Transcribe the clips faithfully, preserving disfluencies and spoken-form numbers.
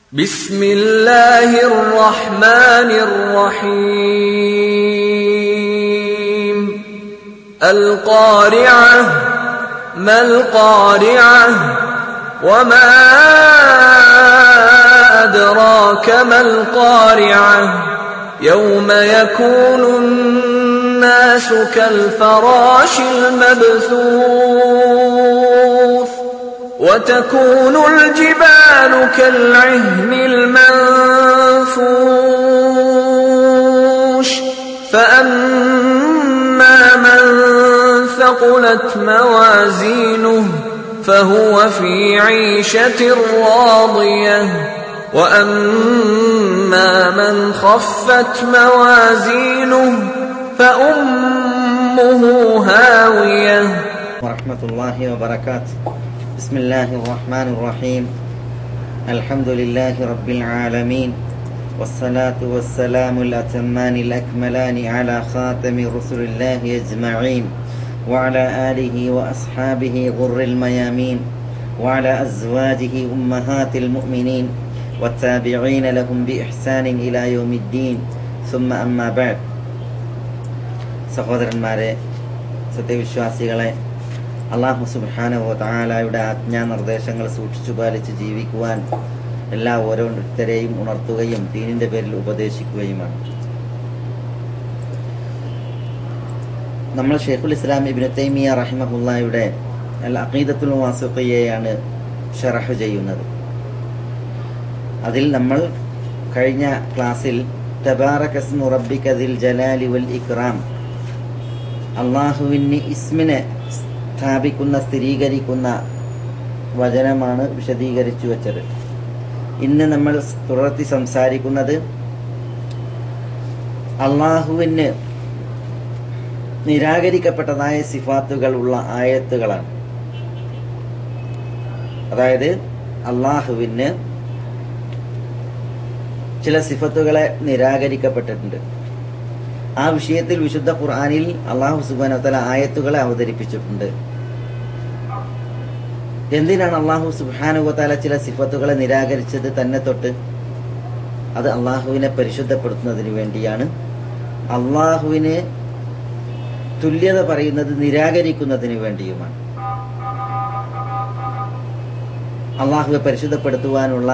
بسم الله الرحمن الرحيم القارعة ما القارعة وما أدراك ما القارعة يوم يكون الناس كالفراش المبثوث وتكون الجبال كالعهن المنفوش فأما من ثقلت موازينه فهو في عيشة راضية وأما من خفت موازينه فأمه هاوية. ورحمة الله وبركاته. بسم الله الرحمن الرحيم. الحمد لله رب العالمين والصلاة والسلام الأتمان الأكملان على خاتم رسل الله أجمعين وعلى آله وأصحابه غر الميامين وعلى أزواجه أمهات المؤمنين والتابعين لهم بإحسان إلى يوم الدين ثم أما بعد. സഹോദരന്മാരെ, സത്യവിശ്വാസികളെ, അല്ലാഹു സുബ്ഹാനഹു വ തആലയുടെ ആജ്ഞാനിർദ്ദേശങ്ങൾ സൂക്ഷിച്ചു പാലിച്ച് ജീവിക്കുവാൻ എല്ലാ ഓരോരുത്തരെയും ഉണർത്തുകയും ദീനിന്റെ പേരിൽ ഉപദേശിക്കുകയുമാണ്. നമ്മൾ ഷെയ്ഖുൽ ഇസ്ലാം ഇബ്നു തൈമിയ്യ റഹിമഹുല്ലാഹയുടെ അൽ അഖീദത്തുൽ വാസിഖിയ്യയാണ് ശറഹ് ചെയ്യുന്നത്. അതിൽ നമ്മൾ കഴിഞ്ഞ ക്ലാസ്സിൽ തബാറകസ്മു റബ്ബിക ദിൽ ജലാലി വൽ ഇക്റാം, അള്ളാഹുവിന് ഇസ്മിനെ സ്ഥാപിക്കുന്ന സ്ഥിരീകരിക്കുന്ന വചനമാണ് വിശദീകരിച്ചു വച്ചത്. ഇന്ന് നമ്മൾ തുടർത്തി സംസാരിക്കുന്നത് അള്ളാഹുവിന് നിരാകരിക്കപ്പെട്ടതായ സിഫാത്തുകൾ ഉള്ള ആയത്തുകളാണ്. അതായത് അള്ളാഹുവിന് ചില സിഫത്തുകളെ നിരാകരിക്കപ്പെട്ടിട്ടുണ്ട്. ആ വിഷയത്തിൽ വിശുദ്ധ ഖുർആനിൽ അല്ലാഹു സുബ്ഹാനഹു വ തആല ആയത്തുകളെ അവതരിപ്പിച്ചിട്ടുണ്ട്. എന്തിനാണ് അല്ലാഹു സുബ്ഹാനഹു വ തആല ചില സിഫത്തുകളെ നിരാകരിച്ചത്? തന്നെ തൊട്ട് അത് അള്ളാഹുവിനെ പരിശുദ്ധപ്പെടുത്തുന്നതിന് വേണ്ടിയാണ്. അള്ളാഹുവിന് തുല്യത പറയുന്നത് നിരാകരിക്കുന്നതിന് വേണ്ടിയുമാണ്. അള്ളാഹുവെ പരിശുദ്ധപ്പെടുത്തുവാനുള്ള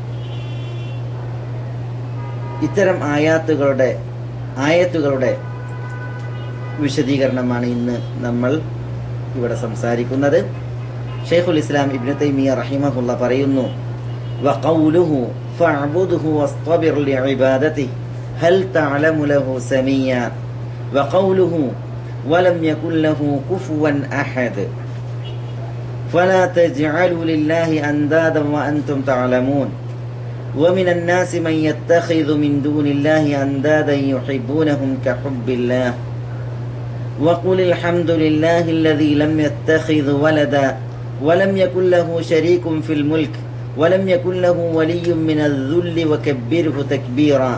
ഇത്തരം ആയാത്തുകളുടെ ആയത്തുകളുടെ വിശദീകരണമാണ് ഇന്ന് നമ്മൾ ഇവിടെ സംസാരിക്കുന്നത്. ഷെയ്ഖുൽ ഇസ്ലാം ഇബ്നു തൈമിയ്യ റഹിമഹുല്ലാഹ് പറയുന്നു, വഖൗലുഹു ഫഅബ്ദുഹു വസ്തബിർ ലിഇബാദതിഹി ഹൽ തഅലമു ലഹു സമീയ വഖൗലുഹു വലം യകുൽ ലഹു കുഫുവൻ അഹദ് ഫലാ തജ്അലു ലില്ലാഹി അൻദാദൻ വഅൻതും തഅലമൂൻ ومن الناس من يتخذ من دون الله أندادا يحبونهم كحب الله وقل الحمد لله الذي لم يتخذ ولدا ولم يكن له شريك في الملك ولم يكن له ولي من الذل وكبره تكبيرا.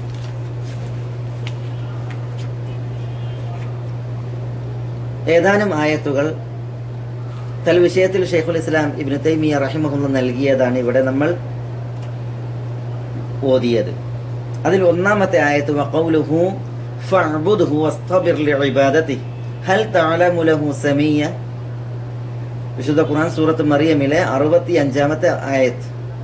ഏതാനും ആയത്തുകൾ തൽ വിഷയത്തിൽ ഷെയ്ഖുൽ ഇസ്ലാം ഇബ്നു തൈമിയ്യ റഹിമഹുല്ലാഹ് നൽകിയതാണ് ഇവിടെ നമ്മൾ ഓതിയത്. അതിൽ ഒന്നാമത്തെ ആയത്ത് വഖൗലുഹു ഫഅബ്ദുഹു വസ്തബിർ ലിഇബാദതിഹി ഹൽ തഅലമു ലഹു സമീയ, വിശുദ്ധ ഖുർആൻ സൂറത്ത് മറിയമിലെ അറുപത്തിയഞ്ചാമത്തെ ആയത്ത്.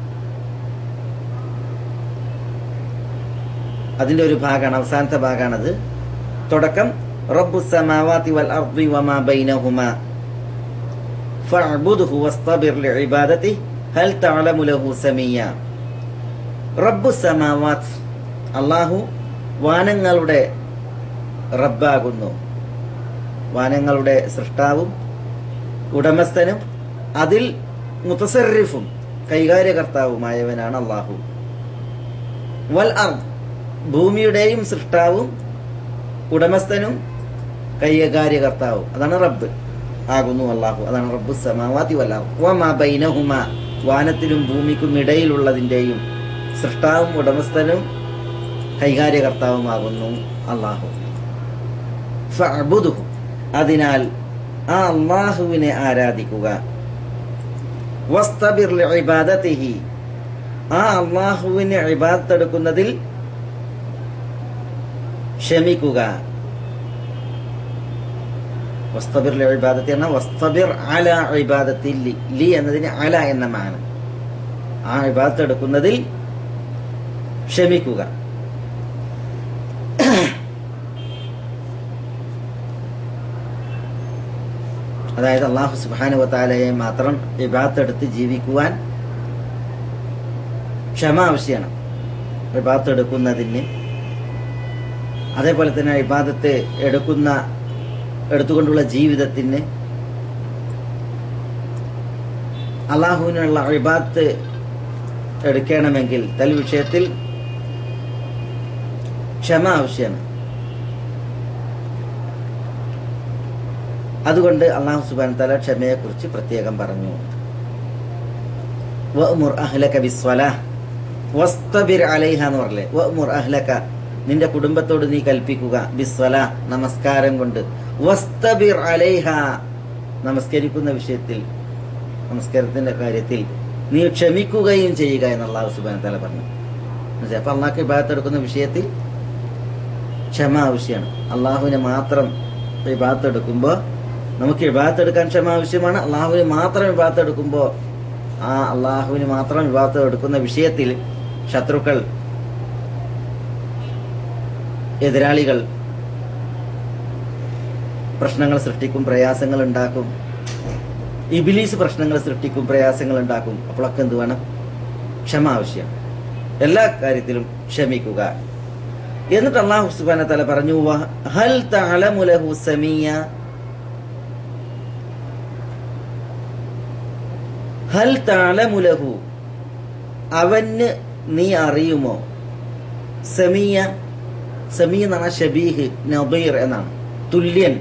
അതിന്റെ ഒരു ഭാഗമാണ്, അവസാനത്തെ ഭാഗമാണത്. തുടക്കം റബ്ബുസ് സമാവാതി വൽ അർദി വമാ ബൈനഹുമാ ഫഅബ്ദുഹു വസ്തബിർ ലിഇബാദതിഹി ഹൽ തഅലമു ലഹു സമീയ. റബ്ബു സമാവാത്ത്, അള്ളാഹു വാനങ്ങളുടെ റബ്ബാകുന്നു, വാനങ്ങളുടെ സൃഷ്ടാവും ഉടമസ്ഥനും അതിൽ മുതസർരിഫും കൈകാര്യകർത്താവുമായവനാണ് അള്ളാഹു. വൽ അർദ്, ഭൂമിയുടെയും സൃഷ്ടാവും ഉടമസ്ഥനും കൈകാര്യകർത്താവും, അതാണ് റബ്ബ് ആകുന്നു അള്ളാഹു. അതാണ് റബ്ബു സമാവാതി വൽ അർദ് വമാ ബൈനഹുമാ, വാനത്തിനും ഭൂമിക്കും ഇടയിലുള്ളതിന്റെയും സൃഷ്ടാവും ഉടമസ്ഥനും കൈകാര്യകർത്താവുമാകുന്നു അള്ളാഹു. ഫഅബ്ദുഹു, അതിനാൽ ആ അള്ളാഹുവിനെ ആരാധിക്കുക. വസ്തബിർ ലിഇബാദതിഹി, ആ അള്ളാഹുവിന് ഇബാദത്ത് എടുക്കുന്നതിൽ ക്ഷമിക്കുക. വസ്തബിർ ലി ഇബാദത്തി എന്ന വസ്തബിർ അല ഇബാദത്തി ലി, ലി എന്നതിന് അല എന്ന മാന. ആ ഇബാദത്ത് എടുക്കുന്നതിൽ ക്ഷമിക്കുക. അതായത് അല്ലാഹു സുബ്ഹാനഹു വ തആലയെ മാത്രം ഇബാദത്ത് എടുത്ത് ജീവിക്കുവാൻ ക്ഷമ ആവശ്യമാണ് ഇബാദത്ത് എടുക്കുന്നതിന്. അതേപോലെ തന്നെ ഇബാദത്ത് എടുക്കുന്ന എടുത്തുകൊണ്ടുള്ള ജീവിതത്തിന് അള്ളാഹുവിനുള്ള ഇബാദത്ത് എടുക്കണമെങ്കിൽ തൽ വിഷയത്തിൽ ക്ഷമ ആവശ്യമാണ്. അതുകൊണ്ട് അള്ളാഹു സുബ്ഹാനഹു വ തആല ക്ഷമയെ കുറിച്ച് പ്രത്യേകം പറഞ്ഞു. വഅ്മുർ അഹ്ലക ബിസ്സലാഹ് വസ്തബിർ അലൈഹ എന്ന് പറഞ്ഞില്ലേ. വഅ്മുർ അഹ്ലക, നിന്റെ കുടുംബത്തോട് നീ കൽപ്പിക്കുക, ബിസ്സലാഹ് നമസ്കാരം കൊണ്ട്, വസ്തബിർ അലൈഹ നമസ്കരിക്കുന്ന വിഷയത്തിൽ നമസ്കാരത്തിന്റെ കാര്യത്തിൽ നീ ക്ഷമിക്കുകയും ചെയ്യുക എന്ന് അള്ളാഹു സുബ്ഹാനഹു വ തആല പറഞ്ഞു. അപ്പൊ അള്ളാഹ്ക്ക് ഇബാദത്ത് എടുക്കുന്ന വിഷയത്തിൽ ക്ഷമ ആവശ്യമാണ്. അള്ളാഹുവിനെ മാത്രം ഇബാദത്ത് എടുക്കുമ്പോൾ നമുക്ക് ഇബാദത്ത് എടുക്കാൻ ക്ഷമ ആവശ്യമാണ്. അള്ളാഹുവിന് മാത്രം ഇബാദത്ത് എടുക്കുമ്പോൾ ആ അള്ളാഹുവിന് മാത്രം ഇബാദത്ത് എടുക്കുന്ന വിഷയത്തിൽ ശത്രുക്കൾ, എതിരാളികൾ പ്രശ്നങ്ങൾ സൃഷ്ടിക്കും, പ്രയാസങ്ങൾ ഉണ്ടാക്കും. ഇബ്ലീസ് പ്രശ്നങ്ങൾ സൃഷ്ടിക്കും, പ്രയാസങ്ങൾ ഉണ്ടാക്കും. അപ്പോഴൊക്കെ എന്ത് വേണം? ക്ഷമ ആവശ്യം. എല്ലാ കാര്യത്തിലും ക്ഷമിക്കുക. എന്നിട്ട് അല്ലാഹു സുബ്ഹാനഹു വ തആല പറഞ്ഞു, ഹൽ തഅലമു ലഹു സമീയ, ഹൽ തഅലമു ലഹു അവന് നീ അറിയുമോ, സമീയ, സമീ എന്നാണ് ഷബീഹ്, നദീർ എന്നാണ്, തുല്യൻ,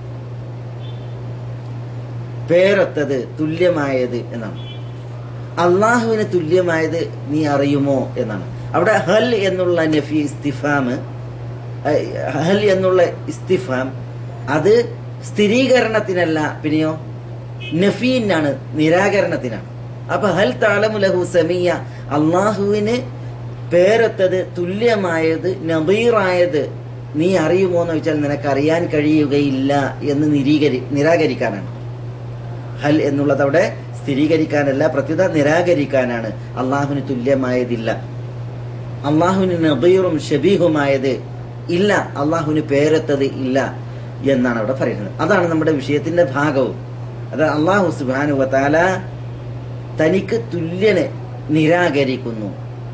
പേരൊത്തത്, തുല്യമായത് എന്നാണ്. അള്ളാഹുവിന് തുല്യമായത് നീ അറിയുമോ എന്നാണ്. അവിടെ ഹൽ എന്നുള്ള നഫി ഇസ്തിഫാം, ഹൽ എന്നുള്ള ഇസ്തിഫാം അത് സ്ഥിരീകരണത്തിനല്ല, പിന്നെയോ നഫീനാണ്, നിരാകരണത്തിനാണ്. അപ്പൊ ഹൽ തഅലമു ലഹു സമീയ, അള്ളാഹുവിന് പേരൊത്തത്, തുല്യമായത്, നദീറായത് നീ അറിയുമോ എന്ന് വെച്ചാൽ നിനക്ക് അറിയാൻ കഴിയുകയില്ല എന്ന് നിരീകരി നിരാകരിക്കാനാണ്. ഹൽ എന്നുള്ളത് അവിടെ സ്ഥിരീകരിക്കാനല്ല, പ്രത്യുത നിരാകരിക്കാനാണ്. അള്ളാഹുവിന് തുല്യമായതില്ല, അള്ളാഹുവിന് നദീറും ഷബീഹുമായത് ഇല്ല, അള്ളാഹുവിന് പേരൊത്തത് ഇല്ല എന്നാണ് അവിടെ പറയുന്നത്. അതാണ് നമ്മുടെ വിഷയത്തിന്റെ ഭാഗവും. അത് അള്ളാഹു സുബ്ഹാനഹു വ തആല തനിക്ക് തുല്യനെ നിരാകരിക്കുന്നു.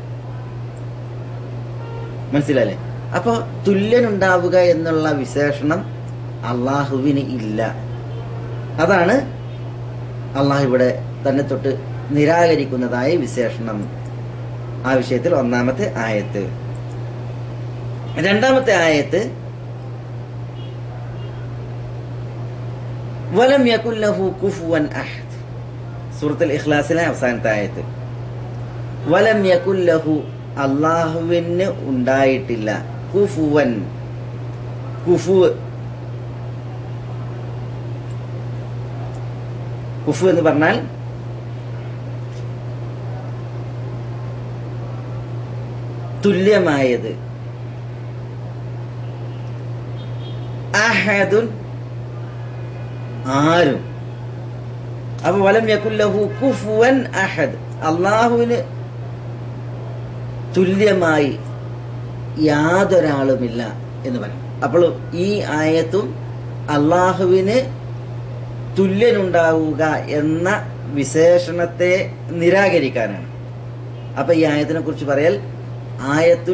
മനസ്സിലല്ലേ? അപ്പൊ തുല്യനുണ്ടാവുക എന്നുള്ള വിശേഷണം അള്ളാഹുവിന് ഇല്ല. അതാണ് അള്ളാഹു ഇവിടെ തന്നെ തൊട്ട് നിരാകരിക്കുന്നതായ വിശേഷണം. ആ വിഷയത്തിൽ ഒന്നാമത്തെ ആയത്ത്. രണ്ടാമത്തെ ആയത്ത് വലം യകുൽ ലഹു കുഫുവൻ അഹദ്, സൂറത്തുൽ ഇഖ്ലാസിലെ അവസാനത്തെ ആയത്ത്. വലം യകുൽ ലഹു, അള്ളാഹുവിന് ഉണ്ടായിട്ടില്ല, കുഫുവൻ, കുഫു, കുഫു എന്ന് പറഞ്ഞാൽ തുല്യമായത്, അഹദുൻ ആരും. അപ്പൊ വലം യകുൽ ലഹു കുഫുവൻ അഹദ്, അള്ളാഹുവിന് തുല്യമായി യാതൊരാളുമില്ല എന്ന് പറയും. അപ്പോൾ ഈ ആയത്തും അള്ളാഹുവിന് തുല്യനുണ്ടാവുക എന്ന വിശേഷണത്തെ നിരാകരിക്കാനാണ്. അപ്പൊ ഈ ആയത്തിനെ കുറിച്ച് പറയൽ ആയത്തുൽ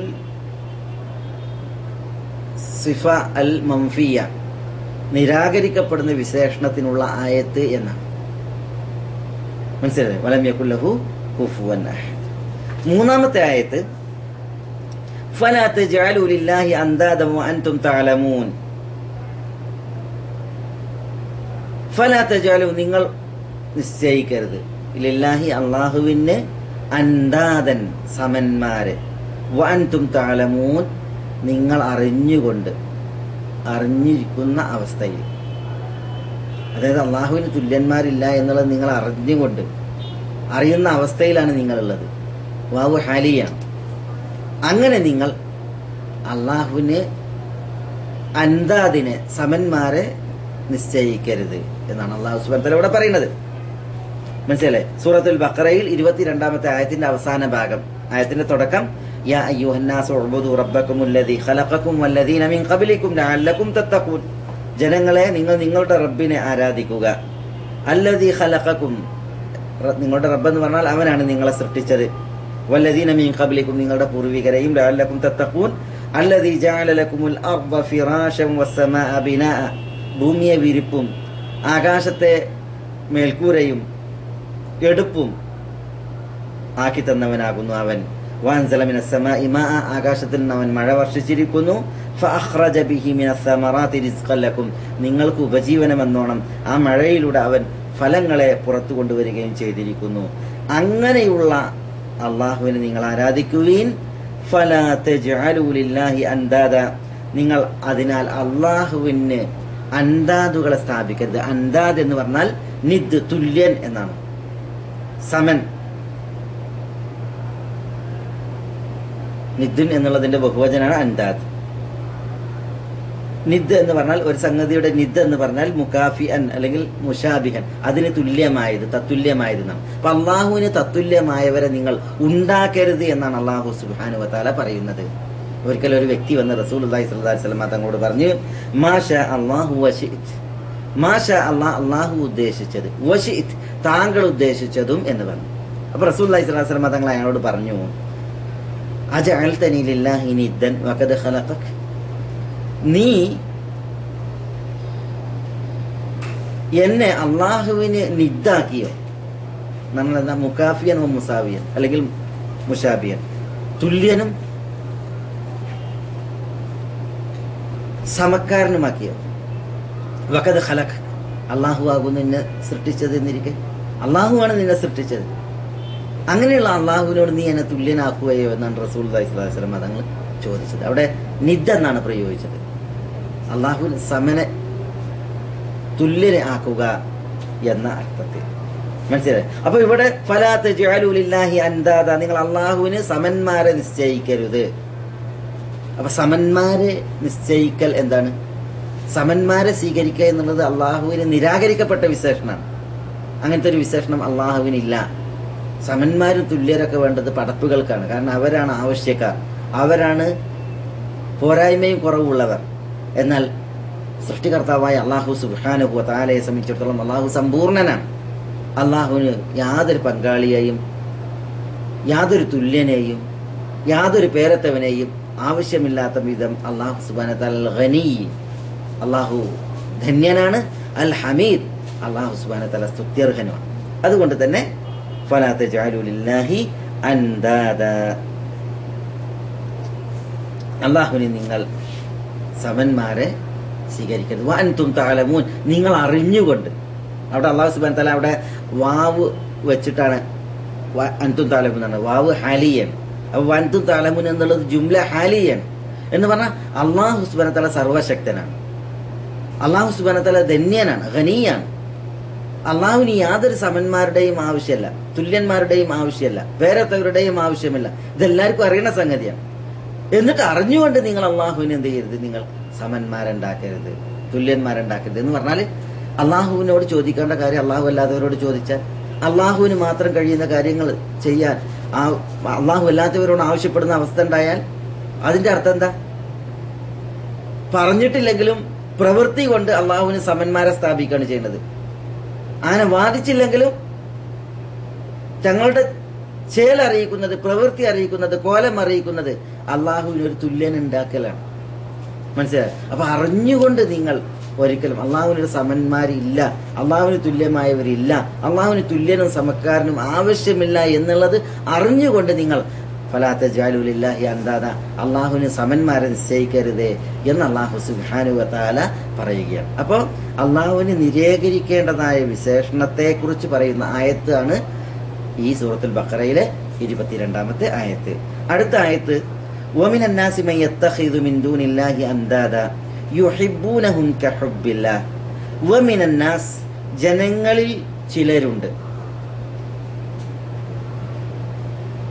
സിഫ അൽ മംഫിയ, നിരാകരിക്കപ്പെടുന്ന വിശേഷണത്തിനുള്ള ആയത്ത് എന്നാണ്. മനസ്സിലായി? വലം യകുൽ ലഹു കുഫുവൻ അഹദ്. മൂന്നാമത്തെ ആയത്ത് ഫലാ തജ്അലു ലില്ലാഹി അൻദാദൻ വഅൻതും തഅലമൂൻ. ഫലാ തജ്അലു, നിങ്ങൾ നിശ്ചയിക്കരുത്, ലില്ലാഹി അല്ലാഹുവിന്, അൻദാദൻ സമന്മാരെ, വഅൻതും തഅലമൂൻ നിങ്ങൾ അറിഞ്ഞുകൊണ്ട്, അറിഞ്ഞിരിക്കുന്ന അവസ്ഥയിൽ. അതായത് അള്ളാഹുവിന് തുല്യന്മാരില്ല എന്നുള്ളത് നിങ്ങൾ അറിഞ്ഞുകൊണ്ട്, അറിയുന്ന അവസ്ഥയിലാണ് നിങ്ങളുള്ളത്. വാവ് ഹാലിയാണ്. അങ്ങനെ നിങ്ങൾ അള്ളാഹുവിന് അന്താദിനെ സമന്മാരെ നിശ്ചയിക്കരുത് എന്നാണ് അള്ളാഹു സുബ്ഹാനഹു വ തആല ഇവിടെ പറയുന്നത്. മനസ്സിലല്ലേ? സൂറത്തുൽ ബഖറയിൽ ഇരുപത്തിരണ്ടാമത്തെ ആയത്തിന്റെ അവസാന ഭാഗം, ആയത്തിന്റെ തുടക്കം യാ അയ്യുഹന്നാസു ഉബ്ദു റബ്ബക്കുമുല്ലദീ ഖലഖക്കും വല്ലദീന മിൻ ഖബ്ലിക്കും ലഅല്ലക്കും തത്തഖൂൻ. ജനങ്ങളെ, നിങ്ങൾ നിങ്ങളുടെ റബ്ബിനെ ആരാധിക്കുക. അല്ലദീ ഖലഖക്കും, നിങ്ങളുടെ റബ്ബ് എന്ന് പറഞ്ഞാൽ അവനാണ് നിങ്ങളെ സൃഷ്ടിച്ചത്. വല്ലദീന മിൻ ഖബ്ലിക്കും, നിങ്ങളുടെ പൂർവികരെയും. ലഅല്ലക്കും തത്തഖൂൻ. അല്ലദീ ജഅല ലക്കുമുൽ അർദ ഫിറാശൻ വസ്സമാഅ ബിനാഅ, ഭൂമിയെ വിരിപ്പും ആകാശത്തെ മേൽക്കൂരയും എടുപ്പും ആക്കി തന്നവനാകുന്നു അവൻ. വഅൻസല മിനസ് സമാഇ മാഅ, ആകാശത്തിൽ നിന്ന് അവൻ മഴ വർഷിച്ചിരിക്കുന്നു. ഫഅഖ്റജ ബിഹി മിനസ് സമറാത്തി റിസ്ഖൻ ലക്കും, നിങ്ങൾക്ക് ഉപജീവനമെന്നോണം ആ മഴയിലൂടെ അവൻ ഫലങ്ങളെ പുറത്തു കൊണ്ടുവരികയും ചെയ്തിരിക്കുന്നു. അങ്ങനെയുള്ള അള്ളാഹുവിനെ നിങ്ങൾ ആരാധിക്കുകയും ഫലാ തജ്അലൂ ലില്ലാഹി അൻദാദ, നിങ്ങൾ അതിനാൽ അള്ളാഹുവിന് അൻദാദുകളെ സ്ഥാപിക്കരുത്. അൻദാദ് എന്ന് പറഞ്ഞാൽ നിദ്, തുല്യൻ എന്നാണ്, സമൻ. നിദ്ദുൻ എന്നുള്ളതിന്റെ ബഹുവചനാണ് അൻദാദ്. നിദ് എന്ന് പറഞ്ഞാൽ ഒരു സംഗതിയുടെ നിദ് എന്ന് പറഞ്ഞാൽ മുകാഫിഅൻ അല്ലെങ്കിൽ മുഷാബിഹൻ, അതിന് തുല്യമായത്, തത്തുല്യമായത് എന്നാണ്. അപ്പൊ അള്ളാഹുവിന് തത്തുല്യമായവരെ നിങ്ങൾ ഉണ്ടാക്കരുത് എന്നാണ് അള്ളാഹു സുബ്ഹാനഹു വ തആല പറയുന്നത്. ഒരിക്കൽ ഒരു വ്യക്തി വന്ന് റസൂലുള്ളാഹി സ്വല്ലല്ലാഹു അലൈഹി വസല്ലം തങ്ങളോട് പറഞ്ഞു, മാഷാ അല്ലാഹു വശിഇത്, മാഷാ അല്ലാഹ്, അള്ളാഹു ഉദ്ദേശിച്ചത്, വശിഇത്, താങ്കൾ ഉദ്ദേശിച്ചതും എന്ന് പറഞ്ഞു. അപ്പൊ റസൂലുള്ളാഹി സ്വല്ലല്ലാഹു അലൈഹി വസല്ലം തങ്ങൾ അയാളോട് പറഞ്ഞു, അജഅൽതനി ലില്ലാഹി നിദ്ദൻ വഖദ് ഖലഖക, നീ എന്നെ അള്ളാഹുവിന് നിദ്ദാക്കിയോ? നമ്മൾ എന്താ മുക്കാഫിയൻ മുസാവിയൻ അല്ലെങ്കിൽ മുഷാബിയൻ, തുല്യനും സമക്കാരനുമാക്കിയോ? വഖദ് ഖലഖ, അള്ളാഹു ആകുന്നു നിന്നെ സൃഷ്ടിച്ചത് എന്നിരിക്കെ, അള്ളാഹുവാണ് നിന്നെ സൃഷ്ടിച്ചത്. അങ്ങനെയുള്ള അള്ളാഹുവിനോട് നീ എന്നെ തുല്യനാക്കുകയോ എന്നാണ് റസൂലുള്ളാഹി സ്വല്ലല്ലാഹു അലൈഹി വസല്ലം തങ്ങൾ ചോദിച്ചത്. അവിടെ നിദ്ദ എന്നാണ് പ്രയോഗിച്ചത്. അള്ളാഹുവിന് സമനെ തുല്യനെ ആക്കുക എന്ന അർത്ഥത്തിൽ. മനസ്സിലായി? അപ്പൊ ഇവിടെ ഫലാ തജ്അലൂ ലില്ലാഹി അൻദാദ, നിങ്ങൾ അള്ളാഹുവിന് സമന്മാരെ നിശ്ചയിക്കരുത്. അപ്പൊ സമന്മാരെ നിശ്ചയിക്കൽ എന്താണ്? സമന്മാരെ സ്വീകരിക്കുക എന്നുള്ളത് അള്ളാഹുവിന് നിരാകരിക്കപ്പെട്ട വിശേഷണമാണ്. അങ്ങനത്തെ ഒരു വിശേഷണം അള്ളാഹുവിനില്ല. സമന്മാരും തുല്യരൊക്കെ വേണ്ടത് പടപ്പുകൾക്കാണ്. കാരണം അവരാണ് ആവശ്യക്കാർ, അവരാണ് പോരായ്മയും കുറവുള്ളവർ. എന്നാൽ സൃഷ്ടികർത്താവായ അള്ളാഹു സുബ്ഹാനഹു വ തആലയെ സംബന്ധിച്ചിടത്തോളം അള്ളാഹു സമ്പൂർണനാണ്. അള്ളാഹുവിന് യാതൊരു പങ്കാളിയെയും യാതൊരു തുല്യനെയും യാതൊരു പേരത്തവനെയും ആവശ്യമില്ലാത്ത വിധം അള്ളാഹു സുബ്ഹാനഹു വ തആല ഗനി, അള്ളാഹു ധന്യനാണ്. അൽ ഹമീദ്, അള്ളാഹു സുബ്ഹാനഹു വ തആല സ്തുത്യർഹനുമാണ്. അതുകൊണ്ട് തന്നെ ഫലാ തജ്അലൂ ലില്ലാഹി അൻദാദ, അള്ളാഹുവിന് നിങ്ങൾ സമന്മാരെ സ്വീകരിക്കരുത്. വഅൻതും തഅലമൂൻ, നിങ്ങൾ അറിഞ്ഞുകൊണ്ട്. അവിടെ അള്ളാഹു സുബ്ഹാനഹു വ തആല അവിടെ വാവ് വെച്ചിട്ടാണ് അൻതും തഅലമൂൻ എന്നാണ്, വാവ് ഹാലിയാണ്. അപ്പൊ വഅൻതും തഅലമൂൻ എന്നുള്ളത് ജുംല ഹാലിയാണ് എന്ന് പറഞ്ഞാൽ അള്ളാഹു സുബ്ഹാനഹു വ തആല സർവശക്തനാണ്, അള്ളാഹു സുബ്ഹാനഹു വ തആല ധന്യനാണ്, ഖനിയാണ്. അള്ളാഹുവിന് യാതൊരു സമന്മാരുടെയും ആവശ്യമല്ല, തുല്യന്മാരുടെയും ആവശ്യമല്ല, വേറെത്തവരുടെയും ആവശ്യമില്ല. ഇതെല്ലാവർക്കും അറിയണ സംഗതിയാണ്. എന്നിട്ട് അറിഞ്ഞുകൊണ്ട് നിങ്ങൾ അള്ളാഹുവിനെ എന്ത് ചെയ്യരുത്? നിങ്ങൾ സമന്മാരുണ്ടാക്കരുത്, തുല്യന്മാരുണ്ടാക്കരുത് എന്ന് പറഞ്ഞാൽ അള്ളാഹുവിനോട് ചോദിക്കേണ്ട കാര്യം അള്ളാഹു അല്ലാത്തവരോട് ചോദിച്ചാൽ, അള്ളാഹുവിന് മാത്രം കഴിയുന്ന കാര്യങ്ങൾ ചെയ്യാൻ ആ അള്ളാഹു അല്ലാത്തവരോട് ആവശ്യപ്പെടുന്ന അവസ്ഥ ഉണ്ടായാൽ അതിന്റെ അർത്ഥം എന്താ? പറഞ്ഞിട്ടില്ലെങ്കിലും പ്രവൃത്തി കൊണ്ട് അള്ളാഹുവിന് സമന്മാരെ സ്ഥാപിക്കുകയാണ് ചെയ്യുന്നത്. അങ്ങനെ വാദിച്ചില്ലെങ്കിലും തങ്ങളുടെ ചേൽ അറിയിക്കുന്നത്, പ്രവൃത്തി അറിയിക്കുന്നത്, കോലം അറിയിക്കുന്നത് അള്ളാഹുവിന് ഒരു തുല്യൻ ഉണ്ടാക്കലാണ്. മനസ്സിലായി? അപ്പൊ അറിഞ്ഞുകൊണ്ട് നിങ്ങൾ ഒരിക്കലും അള്ളാഹുവിനൊരു സമന്മാരില്ല, അള്ളാഹുവിന് തുല്യമായവരില്ല, അള്ളാഹുവിന് തുല്യനും സമക്കാരനും ആവശ്യമില്ല എന്നുള്ളത് അറിഞ്ഞുകൊണ്ട് നിങ്ങൾ ഫലാ തജ്അലൂ ലില്ലാഹി അൻദാദ, അള്ളാഹുവിന് സമന്മാരെ നിശ്ചയിക്കരുതേ എന്ന് അള്ളാഹു സുബ്ഹാനഹു വ തആല പറയുകയാണ്. അപ്പോൾ അള്ളാഹുവിന് നിരാകരിക്കേണ്ടതായ വിശേഷണത്തെ കുറിച്ച് പറയുന്ന ആയത്താണ് ഈ സൂറത്തുൽ ബഖറയിലെ ഇരുപത്തിരണ്ടാമത്തെ ആയത്ത്. അടുത്ത ആയത്ത് വമിനൻ നാസി മൻ യത്തഖിദു മിൻ ദൂനില്ലാഹി അൻദാദ യുഹിബ്ബൂനഹും കഹുബ്ബില്ലാഹ്. വമിനൻ നാസ്, ജനങ്ങളിൽ ചിലരുണ്ട്,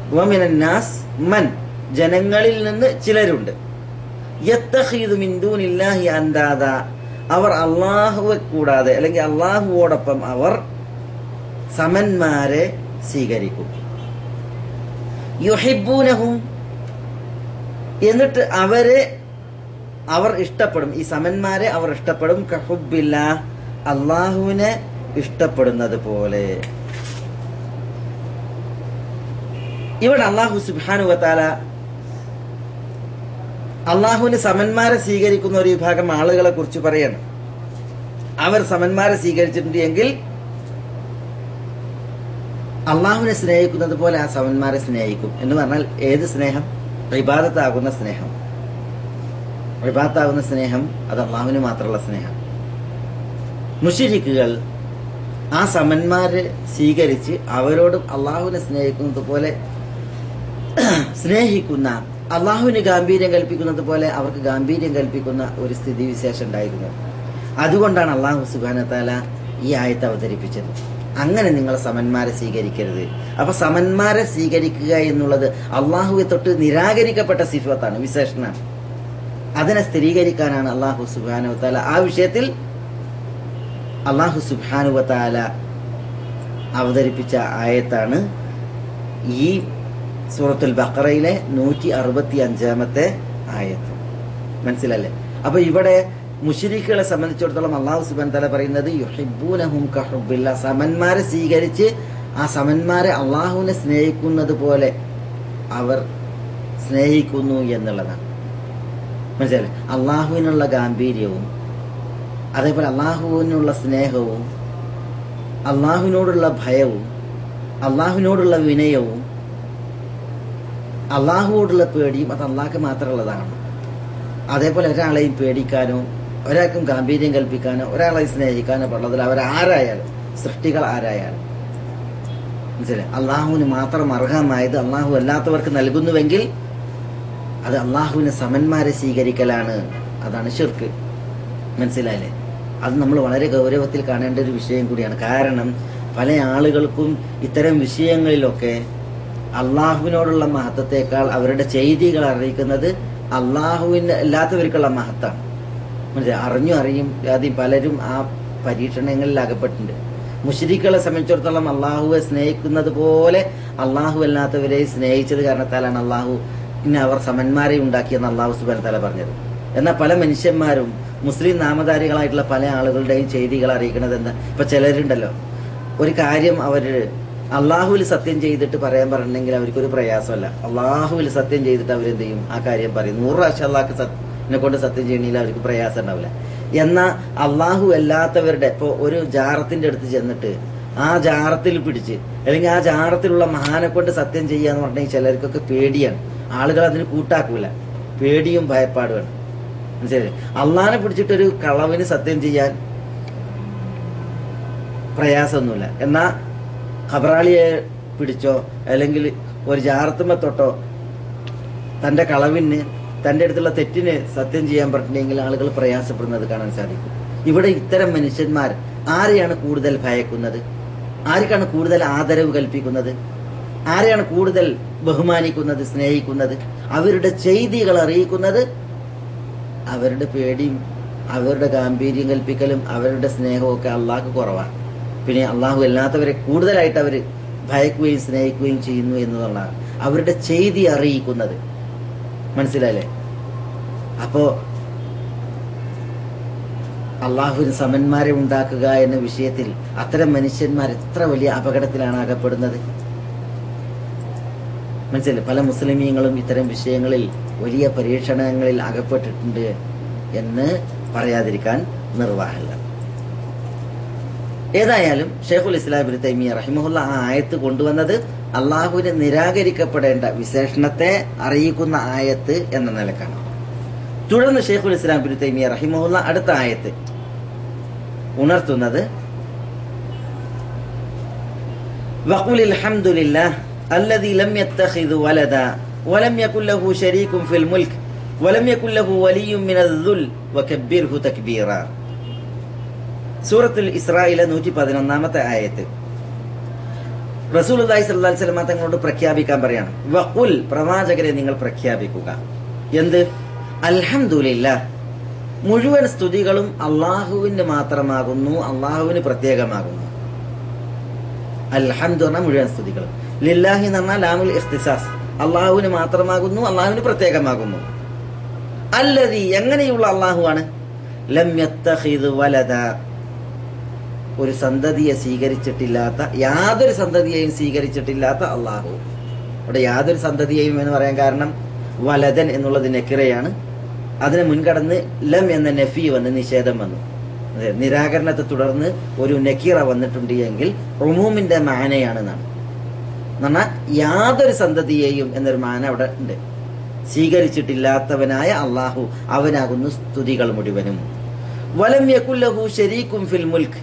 വമിനന്നാസ് മൻ, ജനങ്ങളിൽ നിന്ന് ചിലരുണ്ട്, യത്തഖീദു മിൻ ദൂനില്ലാഹി അൻദാദ, അവർ അള്ളാഹുവെ കൂടാതെ അല്ലെങ്കിൽ അള്ളാഹുവോടൊപ്പം അവർ സമന്മാരെ സ്വീകരിക്കും. യുഹിബ്ബൂനഹും, എന്നിട്ട് അവരെ അവർ ഇഷ്ടപ്പെടും, ഈ സമന്മാരെ അവർ ഇഷ്ടപ്പെടും, കഹുബ്ബില്ലാ, അള്ളാഹുവിനെ ഇഷ്ടപ്പെടുന്നത് പോലെ. ഇവിടെ അള്ളാഹു സുബ്ഹാനഹു വ തആല അള്ളാഹുവിന് സമന്മാരെ സ്വീകരിക്കുന്ന ഒരു വിഭാഗം ആളുകളെ കുറിച്ച് പറയണം. അവർ സമന്മാരെ സ്വീകരിച്ചിട്ടുണ്ട് എങ്കിൽ അള്ളാഹുവിനെ സ്നേഹിക്കുന്നത് പോലെ ആ സമന്മാരെ സ്നേഹിക്കും എന്ന് പറഞ്ഞാൽ ഏത് സ്നേഹം? ഇബാദത്താകുന്ന സ്നേഹം. ഇബാദത്താകുന്ന സ്നേഹം അത് അള്ളാഹുവിന് മാത്രമുള്ള സ്നേഹം. മുശ്രിക്കുകൾ ആ സമന്മാരെ സ്വീകരിച്ച് അവരോടും അള്ളാഹുവിനെ സ്നേഹിക്കുന്നത് പോലെ സ്നേഹിക്കുന്ന, അള്ളാഹുവിന് ഗാംഭീര്യം കൽപ്പിക്കുന്നത് പോലെ അവർക്ക് ഗാംഭീര്യം കൽപ്പിക്കുന്ന ഒരു സ്ഥിതിവിശേഷം ഉണ്ടായിരുന്നു. അതുകൊണ്ടാണ് അള്ളാഹു സുബ്ഹാനഹു വ തആല ഈ ആയത്ത് അവതരിപ്പിച്ചത്. അങ്ങനെ നിങ്ങൾ സമന്മാരെ സ്വീകരിക്കരുത്. അപ്പൊ സമന്മാരെ സ്വീകരിക്കുക എന്നുള്ളത് അള്ളാഹുവെ തൊട്ട് നിരാകരിക്കപ്പെട്ട സിഫത്താണ്, വിശേഷണമാണ്. അതിനെ സ്ഥിരീകരിക്കാനാണ് അള്ളാഹു സുബ്ഹാനഹു വ തആല ആ വിഷയത്തിൽ അള്ളാഹു സുബ്ഹാനഹു വ തആല അവതരിപ്പിച്ച ആയത്താണ് ഈ സൂറത്തുൽ ബഖറയിലെ നൂറ്റി അറുപത്തി അഞ്ചാമത്തെ ആയത്ത്. മനസ്സിലല്ലേ? അപ്പൊ ഇവിടെ മുശ്രിക്കുകളെ സംബന്ധിച്ചിടത്തോളം അള്ളാഹു സുബ്ഹാനഹു വ തആല പറയുന്നത് യുഹിബ്ബൂനഹും കഹുബ്ബില്ലാ, സമന്മാരെ സ്വീകരിച്ച് ആ സമന്മാരെ അള്ളാഹുവിനെ സ്നേഹിക്കുന്നത് പോലെ അവർ സ്നേഹിക്കുന്നു എന്നുള്ളതാണ്. മനസ്സിലല്ലേ? അള്ളാഹുവിനുള്ള ഗാംഭീര്യവും അതേപോലെ അള്ളാഹുവിനുള്ള സ്നേഹവും അള്ളാഹുവിനോടുള്ള ഭയവും അള്ളാഹുവിനോടുള്ള വിനയവും അള്ളാഹുവോടുള്ള പേടിയും അത് അള്ളാഹ്ക്ക് മാത്രമുള്ളതാണ്. അതേപോലെ ഒരാളെയും പേടിക്കാനോ ഒരാൾക്കും ഗാംഭീര്യം കൽപ്പിക്കാനോ ഒരാളെ സ്നേഹിക്കാനോ പാടുള്ളതിൽ അവരാരായാലും, സൃഷ്ടികൾ ആരായാലും, മനസ്സിലായി, അള്ളാഹുവിന് മാത്രം അർഹമായത് അള്ളാഹു അല്ലാത്തവർക്ക് നൽകുന്നുവെങ്കിൽ അത് അള്ളാഹുവിന് സമന്മാരെ സ്വീകരിക്കലാണ്. അതാണ് ശിർക്ക്. മനസ്സിലായില്ലേ? അത് നമ്മൾ വളരെ ഗൗരവത്തിൽ കാണേണ്ട ഒരു വിഷയം കൂടിയാണ്. കാരണം പല ആളുകൾക്കും ഇത്തരം വിഷയങ്ങളിലൊക്കെ അള്ളാഹുവിനോടുള്ള മഹത്വത്തെക്കാൾ അവരുടെ ചെയ്തികൾ അറിയിക്കുന്നത് അള്ളാഹുവിന് അല്ലാത്തവർക്കുള്ള മഹത്താണ്. മനസ്സിലായി? അറിഞ്ഞു അറിയും ആദ്യം പലരും ആ പരീക്ഷണങ്ങളിൽ അകപ്പെട്ടിട്ടുണ്ട്. മുശ്രിക്കുകളെ സംബന്ധിച്ചിടത്തോളം അള്ളാഹുവെ സ്നേഹിക്കുന്നത് പോലെ അള്ളാഹു അല്ലാത്തവരെ സ്നേഹിച്ചത് കാരണത്താലാണ് അള്ളാഹു പിന്നെ അവർ സമന്മാരെ ഉണ്ടാക്കിയെന്ന് അള്ളാഹു സുബ്ഹാനഹു വ തആല പറഞ്ഞത്. എന്നാൽ പല മനുഷ്യന്മാരും മുസ്ലിം നാമധാരികളായിട്ടുള്ള പല ആളുകളുടെയും ചെയ്തികൾ അറിയിക്കുന്നത് എന്താ? ഇപ്പൊ ചിലരുണ്ടല്ലോ, ഒരു കാര്യം അവര് അള്ളാഹുവിൽ സത്യം ചെയ്തിട്ട് പറയാൻ പറഞ്ഞിട്ടുണ്ടെങ്കിൽ അവർക്കൊരു പ്രയാസമല്ല. അള്ളാഹുവിൽ സത്യം ചെയ്തിട്ട് അവരെന്ത് ചെയ്യും? ആ കാര്യം പറയും. നൂറ് പ്രാവശ്യം അള്ളാഹ്ക്ക് എന്നെ കൊണ്ട് സത്യം ചെയ്യണമെങ്കിൽ അവർക്ക് പ്രയാസം ഉണ്ടാവില്ല. എന്നാൽ അള്ളാഹു അല്ലാത്തവരുടെ ഇപ്പൊ ഒരു ജാറത്തിന്റെ അടുത്ത് ചെന്നിട്ട് ആ ജാറത്തിൽ പിടിച്ച് അല്ലെങ്കിൽ ആ ജാറത്തിലുള്ള മഹാനെ കൊണ്ട് സത്യം ചെയ്യാന്ന് പറഞ്ഞിട്ടുണ്ടെങ്കിൽ ചിലർക്കൊക്കെ പേടിയാണ്. ആളുകൾ അതിന് കൂട്ടാക്കൂല. പേടിയും ഭയപ്പാടുമാണ്. മനസ്സിലായി? അള്ളാഹിനെ പിടിച്ചിട്ടൊരു കളവിന് സത്യം ചെയ്യാൻ പ്രയാസമൊന്നുമില്ല. എന്നാ ഖബറാളിയെ പിടിച്ചോ അല്ലെങ്കിൽ ഒരു ജാറത്തുമ്മ തൊട്ടോ തന്റെ കളവിന് തന്റെ അടുത്തുള്ള തെറ്റിന് സത്യം ചെയ്യാൻ പറഞ്ഞിട്ടുണ്ടെങ്കിൽ ആളുകൾ പ്രയാസപ്പെടുന്നത് കാണാൻ സാധിക്കും. ഇവിടെ ഇത്തരം മനുഷ്യന്മാർ ആരെയാണ് കൂടുതൽ ഭയക്കുന്നത്? ആർക്കാണ് കൂടുതൽ ആദരവ് കൽപ്പിക്കുന്നത്? ആരെയാണ് കൂടുതൽ ബഹുമാനിക്കുന്നത്, സ്നേഹിക്കുന്നത്? അവരുടെ ചെയ്തികൾ അറിയിക്കുന്നത് അവരുടെ പേടിയും അവരുടെ ഗാംഭീര്യം കൽപ്പിക്കലും അവരുടെ സ്നേഹവും ഒക്കെ അള്ളാഹ്ക്ക് കുറവാണ്. പിന്നെ അള്ളാഹു അല്ലാത്തവരെ കൂടുതലായിട്ട് അവർ ഭയക്കുകയും സ്നേഹിക്കുകയും ചെയ്യുന്നു എന്നുള്ളതാണ് അവരുടെ ചെയ്തി അറിയിക്കുന്നത്. മനസ്സിലായില്ലേ? അപ്പോ അള്ളാഹുവിന് സമന്മാരെ ഉണ്ടാക്കുക എന്ന വിഷയത്തിൽ അത്തരം മനുഷ്യന്മാർ എത്ര വലിയ അപകടത്തിലാണ് അകപ്പെടുന്നത്. മനസ്സിലായി? പല മുസ്ലിമീങ്ങളും ഇത്തരം വിഷയങ്ങളിൽ വലിയ പരീക്ഷണങ്ങളിൽ അകപ്പെട്ടിട്ടുണ്ട് എന്ന് പറയാതിരിക്കാൻ നിർവാഹമില്ല. ഏതായാലും ഷെയ്ഖുൽ ഇസ്ലാം ഇബ്നു തൈമിയ്യ റഹിമഹുള്ള ആ ആയത്ത് കൊണ്ടുവന്നത് അള്ളാഹുവിനെ നിരാകരിക്കപ്പെടേണ്ട വിശേഷണത്തെ അറിയിക്കുന്ന ആയത്ത് എന്ന നിലക്കാണ്. തുടർന്ന് ഷെയ്ഖുൽ ഇസ്ലാം ഇബ്നു തൈമിയ്യ റഹിമഹുള്ള അടുത്ത ആയത്ത് ഉണർത്തുന്നത് വഖുലിൽ ഹംദുലില്ലാഹ് الذي لم يتخذ ولدا ولم يكن له شريك في الملك ولم يكن له ولي من الذل وكبره تكبيرا. സൂറത്തുൽ ഇസ്രായിലെ നൂറ്റി പതിനൊന്നാമത്തെ ആയത്ത്. റസൂലുള്ളാഹി സ്വല്ലല്ലാഹി അലൈഹി വസല്ലം തങ്ങളോട് പ്രഖ്യാപിക്കാൻ പറയാണ്, വഖുൽ, പ്രവാചകരെ നിങ്ങൾ പ്രഖ്യാപിക്കുക. എന്ത്? അൽഹംദുലില്ലാഹ്, മുഴുവൻ സ്തുതികളും അള്ളാഹുവിന് മാത്രമാകുന്നു, അള്ളാഹുവിന് പ്രത്യേകമാകുന്നു. അൽഹംദു പറഞ്ഞാൽ മുഴുവൻ സ്തുതികളും, ലില്ലാഹി എന്ന് പറഞ്ഞാൽ ലാമുൽ ഇഖ്തിസാസ്, അള്ളാഹുവിന് മാത്രമാകുന്നു, അള്ളാഹുവിന് പ്രത്യേകമാകുന്നു. അല്ലദീ, എങ്ങനെയുള്ള അള്ളാഹുവാണ്? ലം യത്തഖിദ് വലദ, ഒരു സന്തതിയെ സ്വീകരിച്ചിട്ടില്ലാത്ത, യാതൊരു സന്തതിയെയും സ്വീകരിച്ചിട്ടില്ലാത്ത അള്ളാഹു. അവിടെ യാതൊരു സന്തതിയെയും എന്ന് പറയാൻ കാരണം വലദൻ എന്നുള്ളത് നെക്കിറയാണ്. അതിനെ മുൻകടന്ന് ലം എന്ന നഫി വന്ന് നിഷേധം വന്നു. അതെ, നിരാകരണത്തെ തുടർന്ന് ഒരു നക്കീറ വന്നിട്ടുണ്ട് എങ്കിൽ ഉമൂമിന്റെ മാനയാണെന്നാണ്. എന്നാൽ യാതൊരു സന്തതിയെയും എന്നൊരു മാന അവിടെ ഉണ്ട്. സ്വീകരിച്ചിട്ടില്ലാത്തവനായ അള്ളാഹു, അവനാകുന്നു സ്തുതികൾ മുഴുവനും. വലം യകുല്ലഹു ശരീകും ഫിൽ മുൽക്ക്,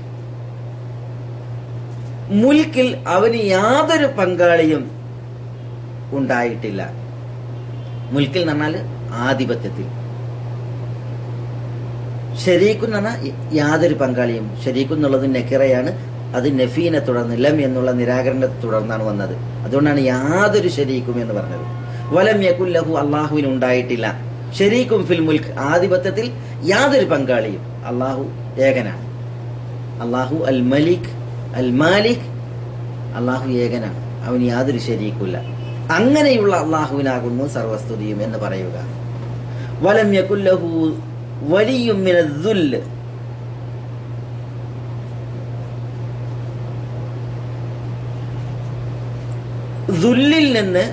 മുൽക്കിൽ അവന് യാതൊരു പങ്കാളിയും ഉണ്ടായിട്ടില്ല. മുൽക്കിൽ എന്ന് പറഞ്ഞാൽ ആധിപത്യത്തിൽ. ശരീഖ് എന്ന് പറഞ്ഞാൽ യാതൊരു പങ്കാളിയും. ശരീഖ് എന്നുള്ളത് നെക്കിറയാണ്. അത് നഫീനെ തുടർന്ന് ലം എന്നുള്ള നിരാകരണത്തെ തുടർന്നാണ് വന്നത്. അതുകൊണ്ടാണ് യാതൊരു ശരീഖും എന്ന് പറഞ്ഞത്. വലം യകുല്ലഹു, അള്ളാഹുവിന് ഉണ്ടായിട്ടില്ല. ശരീഖും ഫിൽ മുൽക്ക്, ആധിപത്യത്തിൽ യാതൊരു പങ്കാളിയും. അള്ളാഹു ഏകനാണ്. അള്ളാഹു അൽ മലിക് അൽ മാലിക്, അള്ളാഹു ഏകനാണ്, അവന് യാതൊരു ശരീക്കുമില്ല. അങ്ങനെയുള്ള അള്ളാഹുവിനാകുന്നു സർവസ്തുതിയും എന്ന് പറയുക. വലം യകുല്ലഹു വലിയ്യും മിനദ്ദുൽ, ദുല്ലിൽ നിന്ന്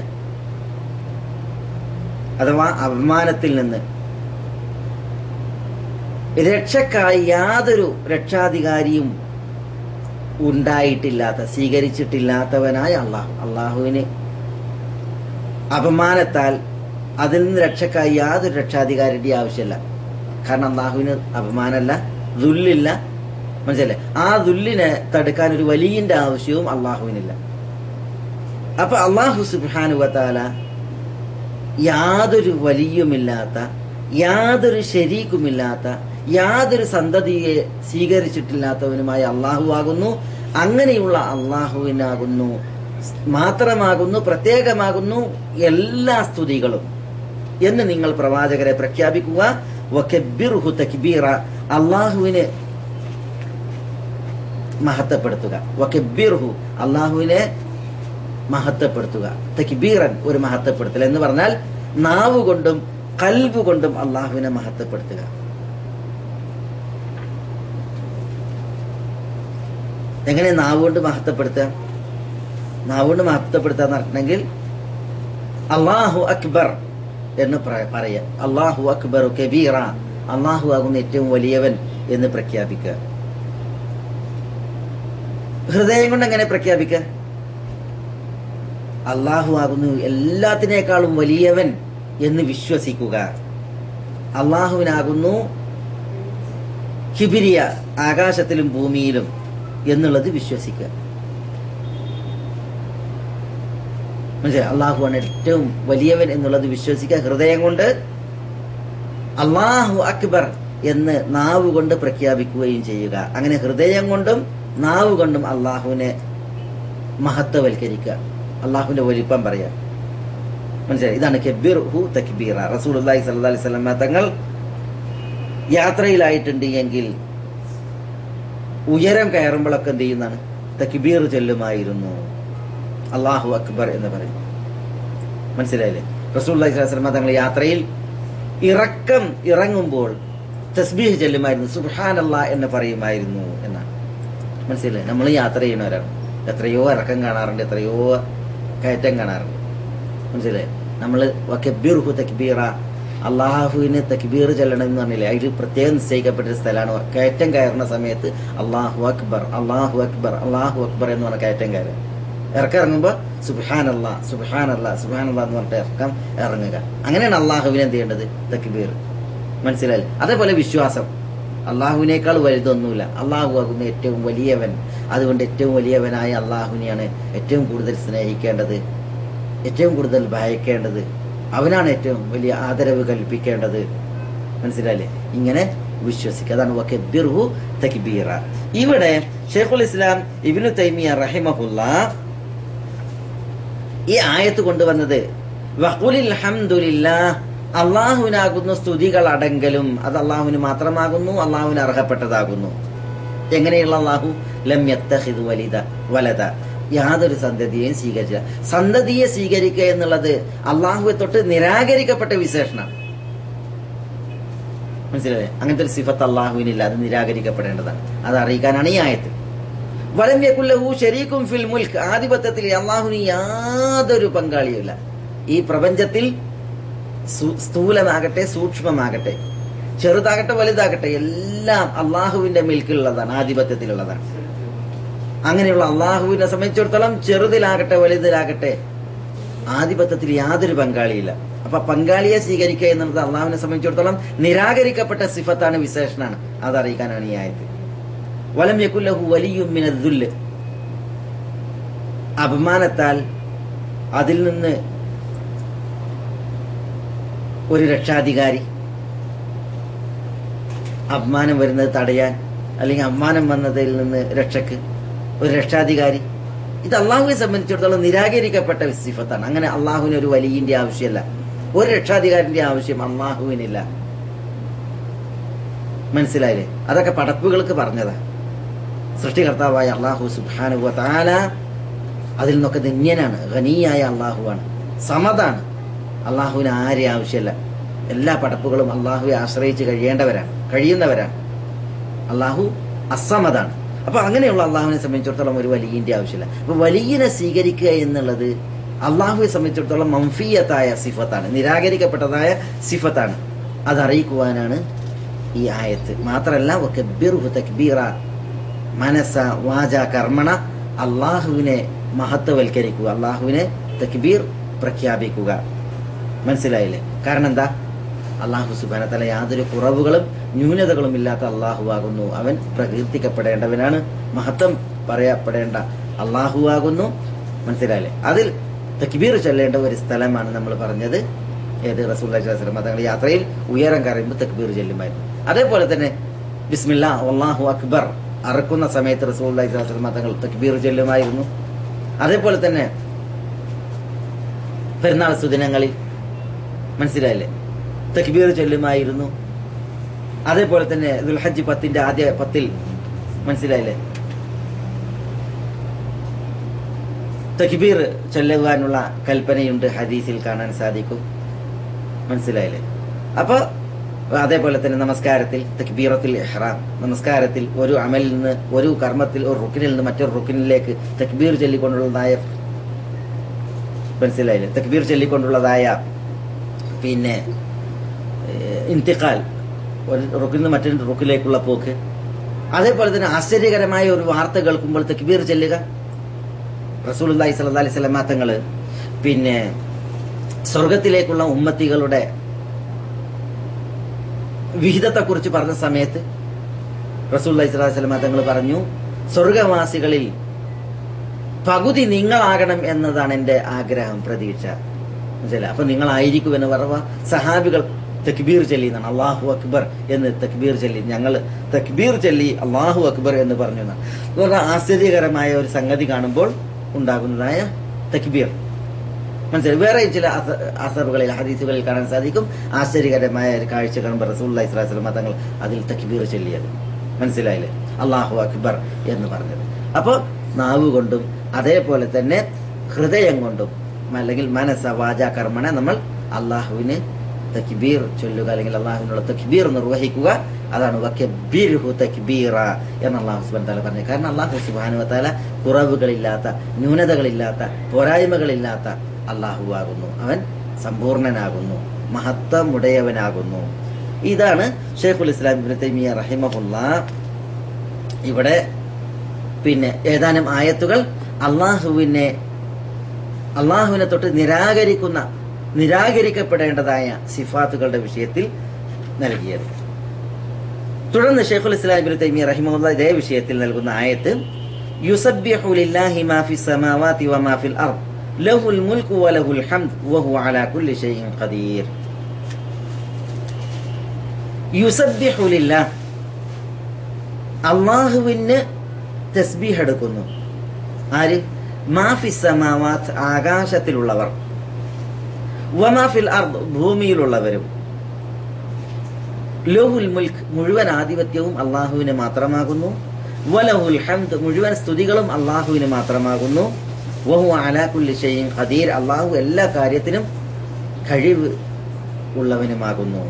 അഥവാ അപമാനത്തിൽ നിന്ന് രക്ഷക്കായി യാതൊരു രക്ഷാധികാരിയും ഉണ്ടായിട്ടില്ലാത്ത, സ്വീകരിച്ചിട്ടില്ലാത്തവനായ അള്ളാഹു. അള്ളാഹുവിന് അപമാനത്താൽ അതിൽ നിന്ന് രക്ഷക്കായി യാതൊരു രക്ഷാധികാരിയുടെ ആവശ്യമില്ല. കാരണം അള്ളാഹുവിന് അപമാനമല്ല, ദുല്ലില്ല. മനസ്സിലല്ലേ? ആ ദുല്ലിനെ തടുക്കാൻ ഒരു വലിയന്റെ ആവശ്യവും അള്ളാഹുവിനില്ല. അപ്പൊ അള്ളാഹു സുബ്ഹാനഹു വ തആല യാതൊരു വലിയുമില്ലാത്ത, യാതൊരു ശരീക്കുമില്ലാത്ത, യാതൊരു സന്തതിയെ സ്വീകരിച്ചിട്ടില്ലാത്തവനുമായ അള്ളാഹു ആകുന്നു. അങ്ങനെയുള്ള അള്ളാഹുവിനാകുന്നു മാത്രമാകുന്നു, പ്രത്യേകമാകുന്നു എല്ലാ സ്തുതികളും എന്ന് നിങ്ങൾ പ്രവാചകരെ പ്രഖ്യാപിക്കുക. വകബ്ബിർഹു തക്ബീറ, അള്ളാഹുവിനെ മഹത്വപ്പെടുത്തുക. വകബ്ബിർഹു, അള്ളാഹുവിനെ മഹത്വപ്പെടുത്തുക. തക്ബീറൻ, ഒരു മഹത്വപ്പെടുത്തൽ എന്ന് പറഞ്ഞാൽ നാവ് കൊണ്ടും ഖൽബ് കൊണ്ടും അള്ളാഹുവിനെ മഹത്വപ്പെടുത്തുക. എങ്ങനെ നാവ് കൊണ്ട് മഹത്വപ്പെടുത്തുക? നാവ് കൊണ്ട് മഹത്വപ്പെടുത്തുക എന്ന് പറഞ്ഞിട്ടുണ്ടെങ്കിൽ അള്ളാഹു അക്ബർ എന്ന് പറയാ. അള്ളാഹു അക്ബർ കബീറ, അള്ളാഹു ആകുന്ന ഏറ്റവും വലിയവൻ എന്ന് പ്രഖ്യാപിക്കുക. ഹൃദയം കൊണ്ട് എങ്ങനെ പ്രഖ്യാപിക്കുക? അള്ളാഹു ആകുന്നു എല്ലാത്തിനേക്കാളും വലിയവൻ എന്ന് വിശ്വസിക്കുക. അള്ളാഹുവിനാകുന്നു കിബിരിയ, ആകാശത്തിലും ഭൂമിയിലും എന്നുള്ളത് വിശ്വസിക്കുക. മനസ്സിലായി? അള്ളാഹുവാണ് ഏറ്റവും വലിയവൻ എന്നുള്ളത് വിശ്വസിക്കുക ഹൃദയം കൊണ്ട്. അള്ളാഹു അക്ബർ എന്ന് നാവ് കൊണ്ട് പ്രഖ്യാപിക്കുകയും ചെയ്യുക. അങ്ങനെ ഹൃദയം കൊണ്ടും നാവ് കൊണ്ടും അള്ളാഹുവിനെ മഹത്വവൽക്കരിക്കുക, അള്ളാഹുവിന്റെ വലിപ്പം പറയാം. മനസ്സിലായി? ഇതാണ് കബ്ബിർഹു തക്ബീറ. റസൂലുള്ളാഹി സ്വല്ലല്ലാഹി അലൈഹി വസല്ലം തങ്ങൾ യാത്രയിലായിട്ടുണ്ട് എങ്കിൽ ഉയരം കയറുമ്പോഴൊക്കെ എന്ത് ചെയ്യുന്നതാണ്? തക്ബീർ ചൊല്ലുമായിരുന്നു, അള്ളാഹു അക്ബർ എന്ന് പറയും. മനസ്സിലായില്ലേ? റസൂലുള്ളാഹി സ്വല്ലല്ലാഹി അലൈഹി വസല്ലം തങ്ങൾ യാത്രയിൽ ഇറക്കം ഇറങ്ങുമ്പോൾ തസ്ബീഹ് ചൊല്ലുമായിരുന്നു, സുബ്ഹാനല്ലാഹ് എന്ന് പറയുമായിരുന്നു എന്നാണ്. മനസ്സിലായി? നമ്മൾ യാത്ര ചെയ്യുന്നവരാണ്. എത്രയോ ഇറക്കം കാണാറുണ്ട്, എത്രയോ കയറ്റം കാണാറുണ്ട്. മനസ്സിലായി? നമ്മൾ വകബ്ബിർഹു തക്ബീറ, അള്ളാഹുവിന് തക്ബീർ ചൊല്ലണം എന്ന് പറഞ്ഞില്ലേ? അതിൽ പ്രത്യേകം നിശ്ചയിക്കപ്പെട്ട സ്ഥലമാണ്. കയറ്റം കയറുന്ന സമയത്ത് അള്ളാഹു അക്ബർ അള്ളാഹു അക്ബർ അള്ളാഹു അക്ബർ എന്ന് പറഞ്ഞ കയറ്റം കയറുക. ഇറക്കം ഇറങ്ങുമ്പോൾ സുബ്ഹാനല്ലാഹ് സുബ്ഹാനല്ലാഹ് സുബ്ഹാനല്ലാഹ് എന്ന് പറഞ്ഞിട്ട് ഇറക്കം ഇറങ്ങുക. അങ്ങനെയാണ് അള്ളാഹുവിനെ എന്ത് ചെയ്യേണ്ടത്? തക്ബീർ. മനസ്സിലായി? അതേപോലെ വിശ്വാസം, അള്ളാഹുവിനേക്കാൾ വലുതൊന്നുമില്ല, അള്ളാഹു ആകുന്ന ഏറ്റവും വലിയവൻ. അതുകൊണ്ട് ഏറ്റവും വലിയവനായ അള്ളാഹുവിനെയാണ് ഏറ്റവും കൂടുതൽ സ്നേഹിക്കേണ്ടത്, ഏറ്റവും കൂടുതൽ ഭയക്കേണ്ടത്. അവനാണ് ഏറ്റവും വലിയ ആദരവ് കൽപ്പിക്കേണ്ടത്. മനസ്സിലായില്ലേ? ഇങ്ങനെ വിശ്വസിക്കുക. അതാണ് വകബ്ബിർഹു തക്ബീറ. ഇവിടെ ഷെയ്ഖുൽ ഇസ്ലാം ഇബ്നു തൈമിയ റഹിമഹുല്ലാ ഈ ആയത്ത് കൊണ്ടുവന്നത് വഖുലിൽ ഹംദുലില്ലാഹ്, അള്ളാഹുവിനാകുന്നു സ്തുതികൾ അടങ്കലും, അത് അള്ളാഹുവിന് മാത്രമാകുന്നു, അള്ളാഹുവിന് അർഹപ്പെട്ടതാകുന്നു. എങ്ങനെയുള്ള അള്ളാഹു? ലം യത്തഖിദ് വലിദ വലദ, യാതൊരു സന്തതിയെയും സ്വീകരിച്ചില്ല. സന്തതിയെ സ്വീകരിക്കുക എന്നുള്ളത് അള്ളാഹുവെ തൊട്ട് നിരാകരിക്കപ്പെട്ട വിശേഷണമാണ്. മനസ്സിലായേ? അങ്ങനത്തെ ഒരു സിഫത്ത് അള്ളാഹുവിനില്ല, അത് നിരാകരിക്കപ്പെടേണ്ടതാണ്. അത് അറിയിക്കാനാണ് ഈ ആയത്ത്. വലം യകുൽ ലഹു ശരീകുൻ ഫിൽ മുൽക്ക്, ആധിപത്യത്തിൽ അള്ളാഹുവിന് യാതൊരു പങ്കാളിയുമില്ല. ഈ പ്രപഞ്ചത്തിൽ സ്ഥൂലമാകട്ടെ സൂക്ഷ്മമാകട്ടെ, ചെറുതാകട്ടെ വലുതാകട്ടെ, എല്ലാം അള്ളാഹുവിന്റെ മിൽക്കിലുള്ളതാണ്, ആധിപത്യത്തിലുള്ളതാണ്. അങ്ങനെയുള്ള അള്ളാഹുവിനെ സംബന്ധിച്ചിടത്തോളം ചെറുതിലാകട്ടെ വലുതിലാകട്ടെ ആധിപത്യത്തിൽ യാതൊരു പങ്കാളിയില്ല. അപ്പൊ പങ്കാളിയെ സ്വീകരിക്കുക എന്നുള്ളത് അള്ളാഹുവിനെ സംബന്ധിച്ചിടത്തോളം നിരാകരിക്കപ്പെട്ട സിഫത്താണ്, വിശേഷണാണ്. അതറിയിക്കാനാണ് ഈ ആയത്ത്. വലം യകുൽ ലഹു വലിയ്യുൻ മിനദ്ദുല്ല്, അപമാനത്താൽ അതിൽ നിന്ന് ഒരു രക്ഷാധികാരി, അപമാനം വരുന്നത് തടയാൻ അല്ലെങ്കിൽ അപമാനം വന്നതിൽ നിന്ന് രക്ഷക്ക് ഒരു രക്ഷാധികാരി, ഇത് അള്ളാഹുവിനെ സംബന്ധിച്ചിടത്തോളം നിരാകരിക്കപ്പെട്ട സിഫത്താണ്. അങ്ങനെ അള്ളാഹുവിന് ഒരു വലിയന്റെ ആവശ്യമല്ല, ഒരു രക്ഷാധികാരിന്റെ ആവശ്യം അള്ളാഹുവിനില്ല. മനസ്സിലായില്ലേ? അതൊക്കെ പടപ്പുകൾക്ക് പറഞ്ഞതാ. സൃഷ്ടികർത്താവായ അള്ളാഹു സുബ്ഹാനഹു വ തആല അതിൽ നിന്നൊക്കെ ധന്യനാണ്, ഖനിയായ അള്ളാഹുവാണ്, സമതാണ്. അള്ളാഹുവിന് ആരെ ആവശ്യമല്ല. എല്ലാ പടപ്പുകളും അള്ളാഹുവെ ആശ്രയിച്ച് കഴിയേണ്ടവരാണ്, കഴിയുന്നവരാണ്. അള്ളാഹു അസമതാണ്. അപ്പൊ അങ്ങനെയുള്ള അള്ളാഹുവിനെ സംബന്ധിച്ചിടത്തോളം ഒരു വലിയന്റെ ആവശ്യമില്ല. അപ്പൊ വലിയനെ സ്വീകരിക്കുക എന്നുള്ളത് അള്ളാഹുവെ സംബന്ധിച്ചിടത്തോളം മംഫിയത്തായ സിഫത്താണ്, നിരാകരിക്കപ്പെട്ടതായ സിഫത്താണ്. അതറിയിക്കുവാനാണ് ഈ ആയത്ത്. മാത്രല്ല വകബ്ബിർഹു തക്ബീറ, മനസ വാച കർമ്മണ, അള്ളാഹുവിനെ മഹത്വവൽക്കരിക്കുക, അള്ളാഹുവിനെ തക്ബീർ പ്രഖ്യാപിക്കുക. മനസ്സിലായില്ലേ? കാരണം എന്താ? അള്ളാഹു സുബ്ഹാനഹു വ തആല യാതൊരു കുറവുകളും ന്യൂനതകളും ഇല്ലാത്ത അള്ളാഹു ആകുന്നു. അവൻ പ്രകീർത്തിക്കപ്പെടേണ്ടവനാണ്, മഹത്വം പറയപ്പെടേണ്ട അള്ളാഹു ആകുന്നു. മനസ്സിലായില്ലേ? അതിൽ തക്ബീർ ചൊല്ലേണ്ട ഒരു സ്ഥലമാണ് നമ്മൾ പറഞ്ഞത്. ഏത്? റസൂലുള്ളാഹി സ്വല്ലല്ലാഹു അലൈഹി വസല്ലം തങ്ങൾ യാത്രയിൽ ഉയരം കയറുമ്പോൾ തക്ബീർ ചൊല്ലുമായിരുന്നു. അതേപോലെ തന്നെ ബിസ്മില്ലാ അല്ലാഹു അക്ബർ അറക്കുന്ന സമയത്ത് റസൂലുള്ളാഹി സ്വല്ലല്ലാഹു അലൈഹി വസല്ലം തങ്ങൾ തക്ബീർ ചൊല്ലുമായിരുന്നു. അതേപോലെ തന്നെ പെരുന്നാൾ സുദിനങ്ങളിൽ, മനസ്സിലായില്ലേ, തക്ബീർ ചൊല്ലുമായിരുന്നു. അതേപോലെ തന്നെ ദുൽഹജ്ജ് പത്തിന്റെ ആദ്യ പത്തിൽ, മനസ്സിലായില്ലേ, തക്ബീർ ചൊല്ലുവാനുള്ള കൽപ്പനയുണ്ട്, ഹദീസിൽ കാണാൻ സാധിക്കും. മനസ്സിലായില്ലേ? അപ്പൊ അതേപോലെ തന്നെ നമസ്കാരത്തിൽ തക്ബീറത്തുൽ ഇഹ്റാം, നമസ്കാരത്തിൽ ഒരു അമലിൽ നിന്ന്, ഒരു കർമ്മത്തിൽ, ഒരു റുക്കിനിൽ നിന്ന് മറ്റൊരു റുക്കിനിലേക്ക് തക്ബീർ ചൊല്ലിക്കൊണ്ടുള്ളതായ, മനസ്സിലായില്ലേ, തക്ബീർ ചൊല്ലിക്കൊണ്ടുള്ളതായ പിന്നെ ഇന്തിഖാൽ, ഒരു റുക്കിൽ നിന്ന് മറ്റൊരു റുക്കിലേക്കുള്ള പോക്ക്. അതേപോലെ തന്നെ ആശ്ചര്യകരമായ ഒരു വാർത്ത കേൾക്കുമ്പോൾ തക്ബീർ ചൊല്ലുക. റസൂലുള്ളാഹി സ്വല്ലല്ലാഹി അലൈഹി വസല്ലം തങ്ങള് പിന്നെ സ്വർഗത്തിലേക്കുള്ള ഉമ്മത്തികളുടെ വിഹിതത്തെക്കുറിച്ച് പറഞ്ഞ സമയത്ത് റസൂലുള്ളാഹി സ്വല്ലല്ലാഹി അലൈഹി വസല്ലം തങ്ങൾ പറഞ്ഞു, സ്വർഗവാസികളിൽ പകുതി നിങ്ങളാകണം എന്നതാണ് എന്റെ ആഗ്രഹം, പ്രതീക്ഷ. മനസ്സിലായി? അപ്പൊ നിങ്ങളായിരിക്കും എന്ന് പറയുക. സഹാബികൾ തക്ബീർ ചൊല്ലി എന്നാണ്, അള്ളാഹു അക്ബർ എന്ന് തക്ബീർ ചൊല്ലി, ഞങ്ങൾ തക്ബീർ ചൊല്ലി അള്ളാഹു അക്ബർ എന്ന് പറഞ്ഞു എന്നാണ്. പറഞ്ഞാൽ ആശ്ചര്യകരമായ ഒരു സംഗതി കാണുമ്പോൾ ഉണ്ടാകുന്നതായ തക്ബീർ. മനസ്സിലായി? വേറെ ചില അസറുകളിൽ, ഹദീസുകളിൽ കാണാൻ സാധിക്കും ആശ്ചര്യകരമായ ഒരു കാഴ്ച കാണുമ്പോൾ റസൂലുള്ളാഹി സ്വല്ലല്ലാഹി അലൈഹി വസല്ലം തങ്ങൾ അതിൽ തക്ബീർ ചൊല്ലിയത്. മനസ്സിലായില്ലേ? അള്ളാഹു അക്ബർ എന്ന് പറഞ്ഞത്. അപ്പൊ നാവ് കൊണ്ടും അതേപോലെ തന്നെ ഹൃദയം കൊണ്ടും അല്ലെങ്കിൽ മനസ്സ വാച കർമ്മണ നമ്മൾ അള്ളാഹുവിന് തക്ബീർ ചൊല്ലുക, അല്ലെങ്കിൽ അള്ളാഹുവിനുള്ള തക്ബീർ നിർവഹിക്കുക. അതാണ് വകബ്ബിർഹു തക്ബീറ എന്ന് അള്ളാഹു സുബ്ഹാനഹു വ തആല പറഞ്ഞത്. കാരണം അള്ളാഹു സുബ്ഹാനഹു വ തആല കുറവുകളില്ലാത്ത, ന്യൂനതകളില്ലാത്ത, പോരായ്മകളില്ലാത്ത അള്ളാഹു ആകുന്നു. അവൻ സമ്പൂർണനാകുന്നു, മഹത്വമുടയവനാകുന്നു. ഇതാണ് ശൈഖുൽ ഇസ്ലാം ഇബ്നു തൈമിയ്യ റഹിമഹുല്ലാഹ് ഇവിടെ പിന്നെ ഏതാനും ആയത്തുകൾ അള്ളാഹുവിനെ അള്ളാഹുവിനെ തൊട്ട് നിരാകരിക്കുന്ന, നിരാകരിക്കപ്പെടേണ്ടതായ സിഫാത്തുകളുടെ വിഷയത്തിൽ നൽകിയത്. തുടർന്ന് ശൈഖുൽ ഇസ്ലാം ഇബ്നു തൈമിയ്യ റഹിമഹുല്ലാഹ് ഇതേ വിഷയത്തിൽ നൽകുന്ന ആയത്ത്, യുസബ്ബിഹു ലില്ലാഹി മാ ഫിസ് സമാവാതി വമാ ഫിൽ അർദ് ലഹുൽ മുൽക്കു വലഹുൽ ഹംദ് വഹുവ അലാ കുല്ലി ഷൈഇൻ ഖദീർ. യുസബ്ബിഹു ലില്ലാഹ്, അള്ളാഹുവിന് തസ്ബീഹ് എടുക്കുന്നു. ആര്? മാഫിസ് സമാവാത്ത് ആകാശത്തിലുള്ളവർ, വമാഫിൽ അർദ് ഭൂമിയിലുള്ളവരും, ലഹുൽ മുൽക്ക് മുഴുവൻ ആധിപത്യവും അള്ളാഹുവിന് മാത്രമാകുന്നു, വലഹുൽ ഹംദ് മുഴുവൻ സ്തുതികളും അള്ളാഹുവിന് മാത്രമാകുന്നു, വഹുവ അലാ കുല്ലി ഷൈഇൻ ഖദീർ അള്ളാഹു എല്ലാ കാര്യത്തിനും കഴിവ് ഉള്ളവനുമാകുന്നു.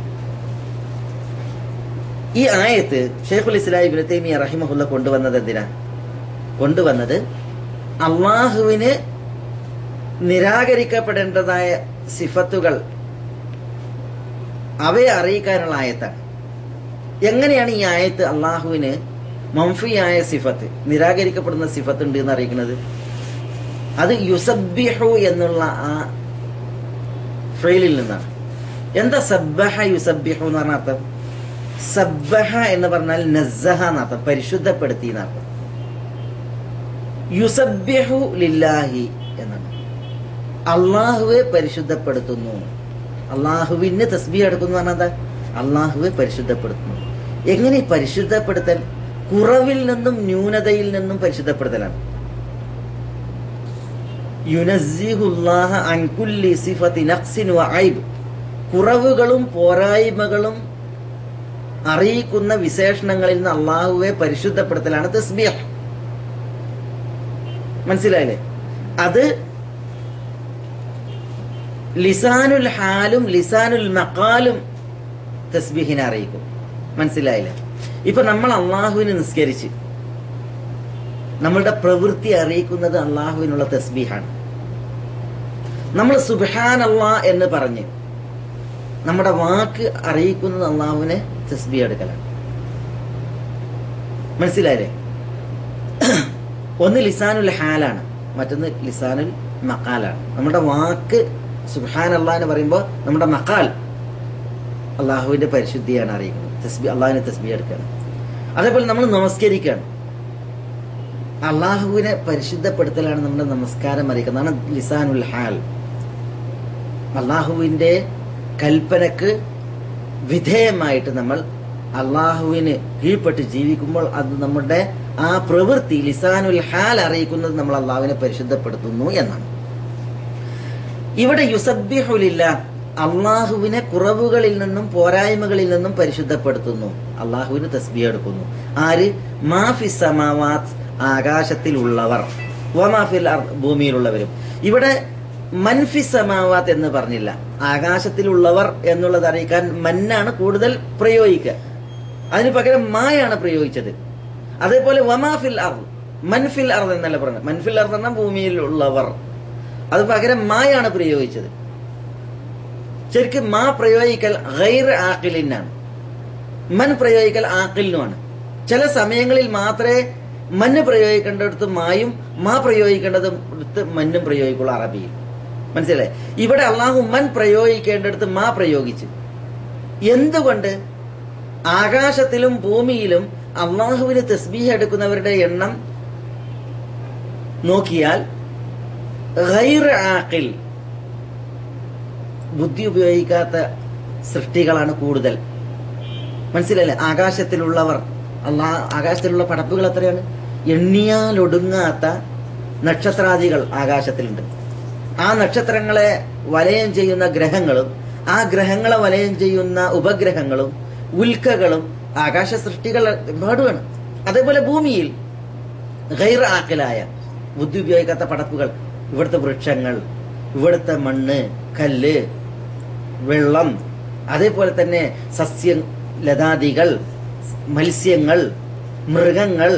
ഈ ആയത്ത് ഷെയ്ഖുൽ ഇസ്ലാം ഇബ്നു തൈമിയ്യ റഹിമഹുല്ല കൊണ്ടുവന്നത് എന്തിനാ? കൊണ്ടുവന്നത് അള്ളാഹുവിന് നിരാകരിക്കപ്പെടേണ്ടതായ സിഫത്തുകൾ അവയെ അറിയിക്കാനുള്ള ആയത്താണ്. എങ്ങനെയാണ് ഈ ആയത്ത് അള്ളാഹുവിന് മംഫിയായ സിഫത്ത്, നിരാകരിക്കപ്പെടുന്ന സിഫത്ത് ഉണ്ട് എന്ന് അറിയിക്കുന്നത്? അത് യുസബ്ബിഹു എന്നുള്ള ആ ഫെയിലിൽ നിന്നാണ്. എന്താ സബ്ബഹ യുസബ്ബിഹു എന്ന് പറഞ്ഞ അർത്ഥം? സബ്ബഹ എന്ന് പറഞ്ഞാൽ നസ്സഹ എന്നർത്ഥം, പരിശുദ്ധപ്പെടുത്തി എന്നർത്ഥം. യുസബ്ബിഹു ലില്ലാഹി എന്നാണ്, അള്ളാഹുവെ പരിശുദ്ധപ്പെടുത്തുന്നു. അള്ളാഹുവിന് തസ്ബീഹ് എടുക്കുന്നു പറഞ്ഞാൽ എന്താ? അള്ളാഹുവെ പരിശുദ്ധപ്പെടുത്തുന്നു. എങ്ങനെ പരിശുദ്ധപ്പെടുത്തൽ? കുറവിൽ നിന്നും ന്യൂനതയിൽ നിന്നും പരിശുദ്ധപ്പെടുത്തലാണ്. യുനസ്സിഹുല്ലാഹ അൻ കുല്ലി സിഫത്തി നഖ്സിൻ വ ഐബ്, കുറവുകളും പോരായ്മകളും അറിയിക്കുന്ന വിശേഷണങ്ങളിൽ നിന്ന് അള്ളാഹുവെ പരിശുദ്ധപ്പെടുത്തലാണ് തസ്ബീഹ്. മനസ്സിലായില്ലേ? അത് ലിസാനുൽ ഹാലും ലിസാനുൽ മഖാലും തസ്ബീഹിനെ അറിയിക്കും. മനസ്സിലായില്ലേ? ഇപ്പൊ നമ്മൾ അള്ളാഹുവിനെ നിസ്കരിച്ച് നമ്മളുടെ പ്രവൃത്തി അറിയിക്കുന്നത് അള്ളാഹുവിനുള്ള തസ്ബീഹാണ്. നമ്മൾ സുബ്ഹാനല്ലാഹ് എന്ന് പറഞ്ഞ് നമ്മുടെ വാക്ക് അറിയിക്കുന്നത് അള്ളാഹുവിനെ തസ്ബീഹ് എടുക്കലാണ്. മനസ്സിലായില്ലേ? ഒന്ന് ലിസാനുൽ ഹാലാണ്, മറ്റൊന്ന് ലിസാനുൽ മഖാലാണ്. നമ്മുടെ വാക്ക് സുബ്ഹാനല്ലാഹ് എന്ന് പറയുമ്പോൾ നമ്മുടെ മഖാൽ അള്ളാഹുവിന്റെ പരിശുദ്ധിയാണ് അറിയിക്കുന്നത്, തസ്ബീഹ് അള്ളാഹുവിനെ തസ്ബീഹ് എടുക്കുകയാണ്. അതേപോലെ നമ്മൾ നമസ്കരിക്കുകയാണ്, അള്ളാഹുവിനെ പരിശുദ്ധപ്പെടുത്തലാണ് നമ്മുടെ നമസ്കാരം അറിയിക്കുന്നതാണ് ലിസാനുൽ ഹാൽ. അള്ളാഹുവിന്റെ കൽപ്പനക്ക് വിധേയമായിട്ട് നമ്മൾ അള്ളാഹുവിന് കീഴ്പ്പെട്ട് ജീവിക്കുമ്പോൾ അത് നമ്മുടെ ആ പ്രവൃത്തി ലിസാനുൽ ഹാൽ അറിയിക്കുന്നത് നമ്മൾ അള്ളാഹുവിനെ പരിശുദ്ധപ്പെടുത്തുന്നു എന്നാണ്. ഇവിടെ യുസബ്ബിഹു ലില്ലാഹ് അള്ളാഹുവിനെ കുറവുകളിൽ നിന്നും പോരായ്മകളിൽ നിന്നും പരിശുദ്ധപ്പെടുത്തുന്നു, അള്ളാഹുവിന് തസ്ബീഹ് എടുക്കുന്നു. ആര്? മാഫിസ് സമാവാത്ത് ആകാശത്തിലുള്ളവർ, വമാഫിൽ അർദ് ഭൂമിയിലുള്ളവരും. ഇവിടെ മൻഫിസ് സമാവാത്ത് എന്ന് പറഞ്ഞില്ല, ആകാശത്തിലുള്ളവർ എന്നുള്ളത് അറിയിക്കാൻ മന്നാണ് കൂടുതൽ പ്രയോഗിക്കുക, അതിന് പകരം മായാണ് പ്രയോഗിച്ചത്. അതേപോലെ വമാഫിൽ അർദ് മൻഫിൽ അർദ് എന്നല്ല പറഞ്ഞത്, മൻഫിൽ അർദ് എന്ന ഭൂമിയിലുള്ളവർ, അത് പകരം മായാണ് പ്രയോഗിച്ചത്. ശരിക്കും മാ പ്രയോഗിക്കൽ ഗൈർ ആഖിലിനാണ്, മൻ പ്രയോഗിക്കൽ ആഖിലിനുമാണ്. ചില സമയങ്ങളിൽ മാത്രമേ മന്ന് പ്രയോഗിക്കേണ്ടടുത്ത് മായും മാ പ്രയോഗിക്കേണ്ടടുത്ത് മന്നും പ്രയോഗിക്കുള്ളൂ അറബിയിൽ. മനസ്സിലായി? ഇവിടെ അള്ളാഹു മൻ പ്രയോഗിക്കേണ്ടടുത്ത് മാ പ്രയോഗിച്ചു. എന്തുകൊണ്ട്? ആകാശത്തിലും ഭൂമിയിലും അള്ളാഹുവിന് തസ്ബീഹ് എടുക്കുന്നവരുടെ എണ്ണം നോക്കിയാൽ ഗൈർ ആഖിൽ, ബുദ്ധി ഉപയോഗിക്കാത്ത സൃഷ്ടികളാണ് കൂടുതൽ. മനസ്സിലല്ലേ? ആകാശത്തിലുള്ളവർ, അള്ളാഹ് ആകാശത്തിലുള്ള പടപ്പുകൾ എത്രയാണ്? എണ്ണിയാലൊടുങ്ങാത്ത നക്ഷത്രാദികൾ ആകാശത്തിലുണ്ട്. ആ നക്ഷത്രങ്ങളെ വലയം ചെയ്യുന്ന ഗ്രഹങ്ങളും ആ ഗ്രഹങ്ങളെ വലയം ചെയ്യുന്ന ഉപഗ്രഹങ്ങളും ഉൽക്കകളും ആകാശ സൃഷ്ടികൾ ഒരുപാടുമാണ്. അതേപോലെ ഭൂമിയിൽ ഗൈർ ആഖിലായ ബുദ്ധി ഉപയോഗിക്കാത്ത പടപ്പുകൾ, ഇവിടുത്തെ വൃക്ഷങ്ങൾ, ഇവിടുത്തെ മണ്ണ്, കല്ല്, വെള്ളം, അതേപോലെ തന്നെ സസ്യ ലതാദികൾ, മത്സ്യങ്ങൾ, മൃഗങ്ങൾ,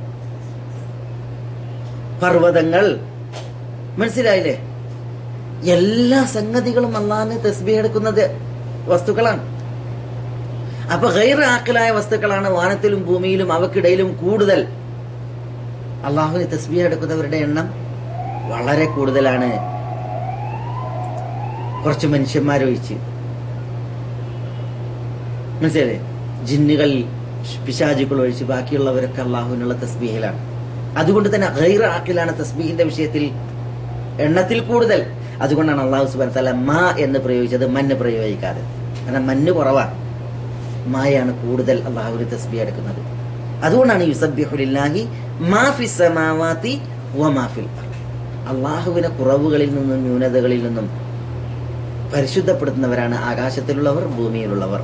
പർവ്വതങ്ങൾ. മനസ്സിലായില്ലേ? എല്ലാ സംഗതികളും അള്ളാഹിനെ തസ്ബീഹ് എടുക്കുന്നത് വസ്തുക്കളാണ്. അപ്പൊ ഗൈർ ആഖിലായ വസ്തുക്കളാണ് വാനത്തിലും ഭൂമിയിലും അവക്കിടയിലും കൂടുതൽ. അള്ളാഹുവിനെ തസ്ബീഹ് എടുക്കുന്നവരുടെ എണ്ണം വളരെ കൂടുതലാണ്, കുറച്ച് മനുഷ്യന്മാരൊഴിച്ച്. മനസ്സിലായില്ലേ? ജിന്നുകൾ, പിശാചുക്കൾ ഒഴിച്ച് ബാക്കിയുള്ളവരൊക്കെ അള്ളാഹുവിനുള്ള തസ്ബീഹിലാണ്. അതുകൊണ്ട് തന്നെ ഗൈർ ആഖിലാണ് തസ്ബീഹിന്റെ വിഷയത്തിൽ എണ്ണത്തിൽ കൂടുതൽ. അതുകൊണ്ടാണ് അള്ളാഹു സുബ്ഹാനഹു വ തആല മാ എന്ന് പ്രയോഗിച്ചത്, മന്ന് പ്രയോഗിക്കാതെ. കാരണം മന്ന് കുറവാണ്, മായാണ് കൂടുതൽ അള്ളാഹുവിന് തസ്ബീഹ് എടുക്കുന്നത്. അതുകൊണ്ടാണ് യുസബ്ബിഹു ലില്ലാഹി മാ ഫിസ് സമാവാതി വമാ ഫിൽ അർദ്. അള്ളാഹുവിനെ കുറവുകളിൽ നിന്നും ന്യൂനതകളിൽ നിന്നും പരിശുദ്ധപ്പെടുത്തുന്നവരാണ് ആകാശത്തിലുള്ളവർ, ഭൂമിയിലുള്ളവർ.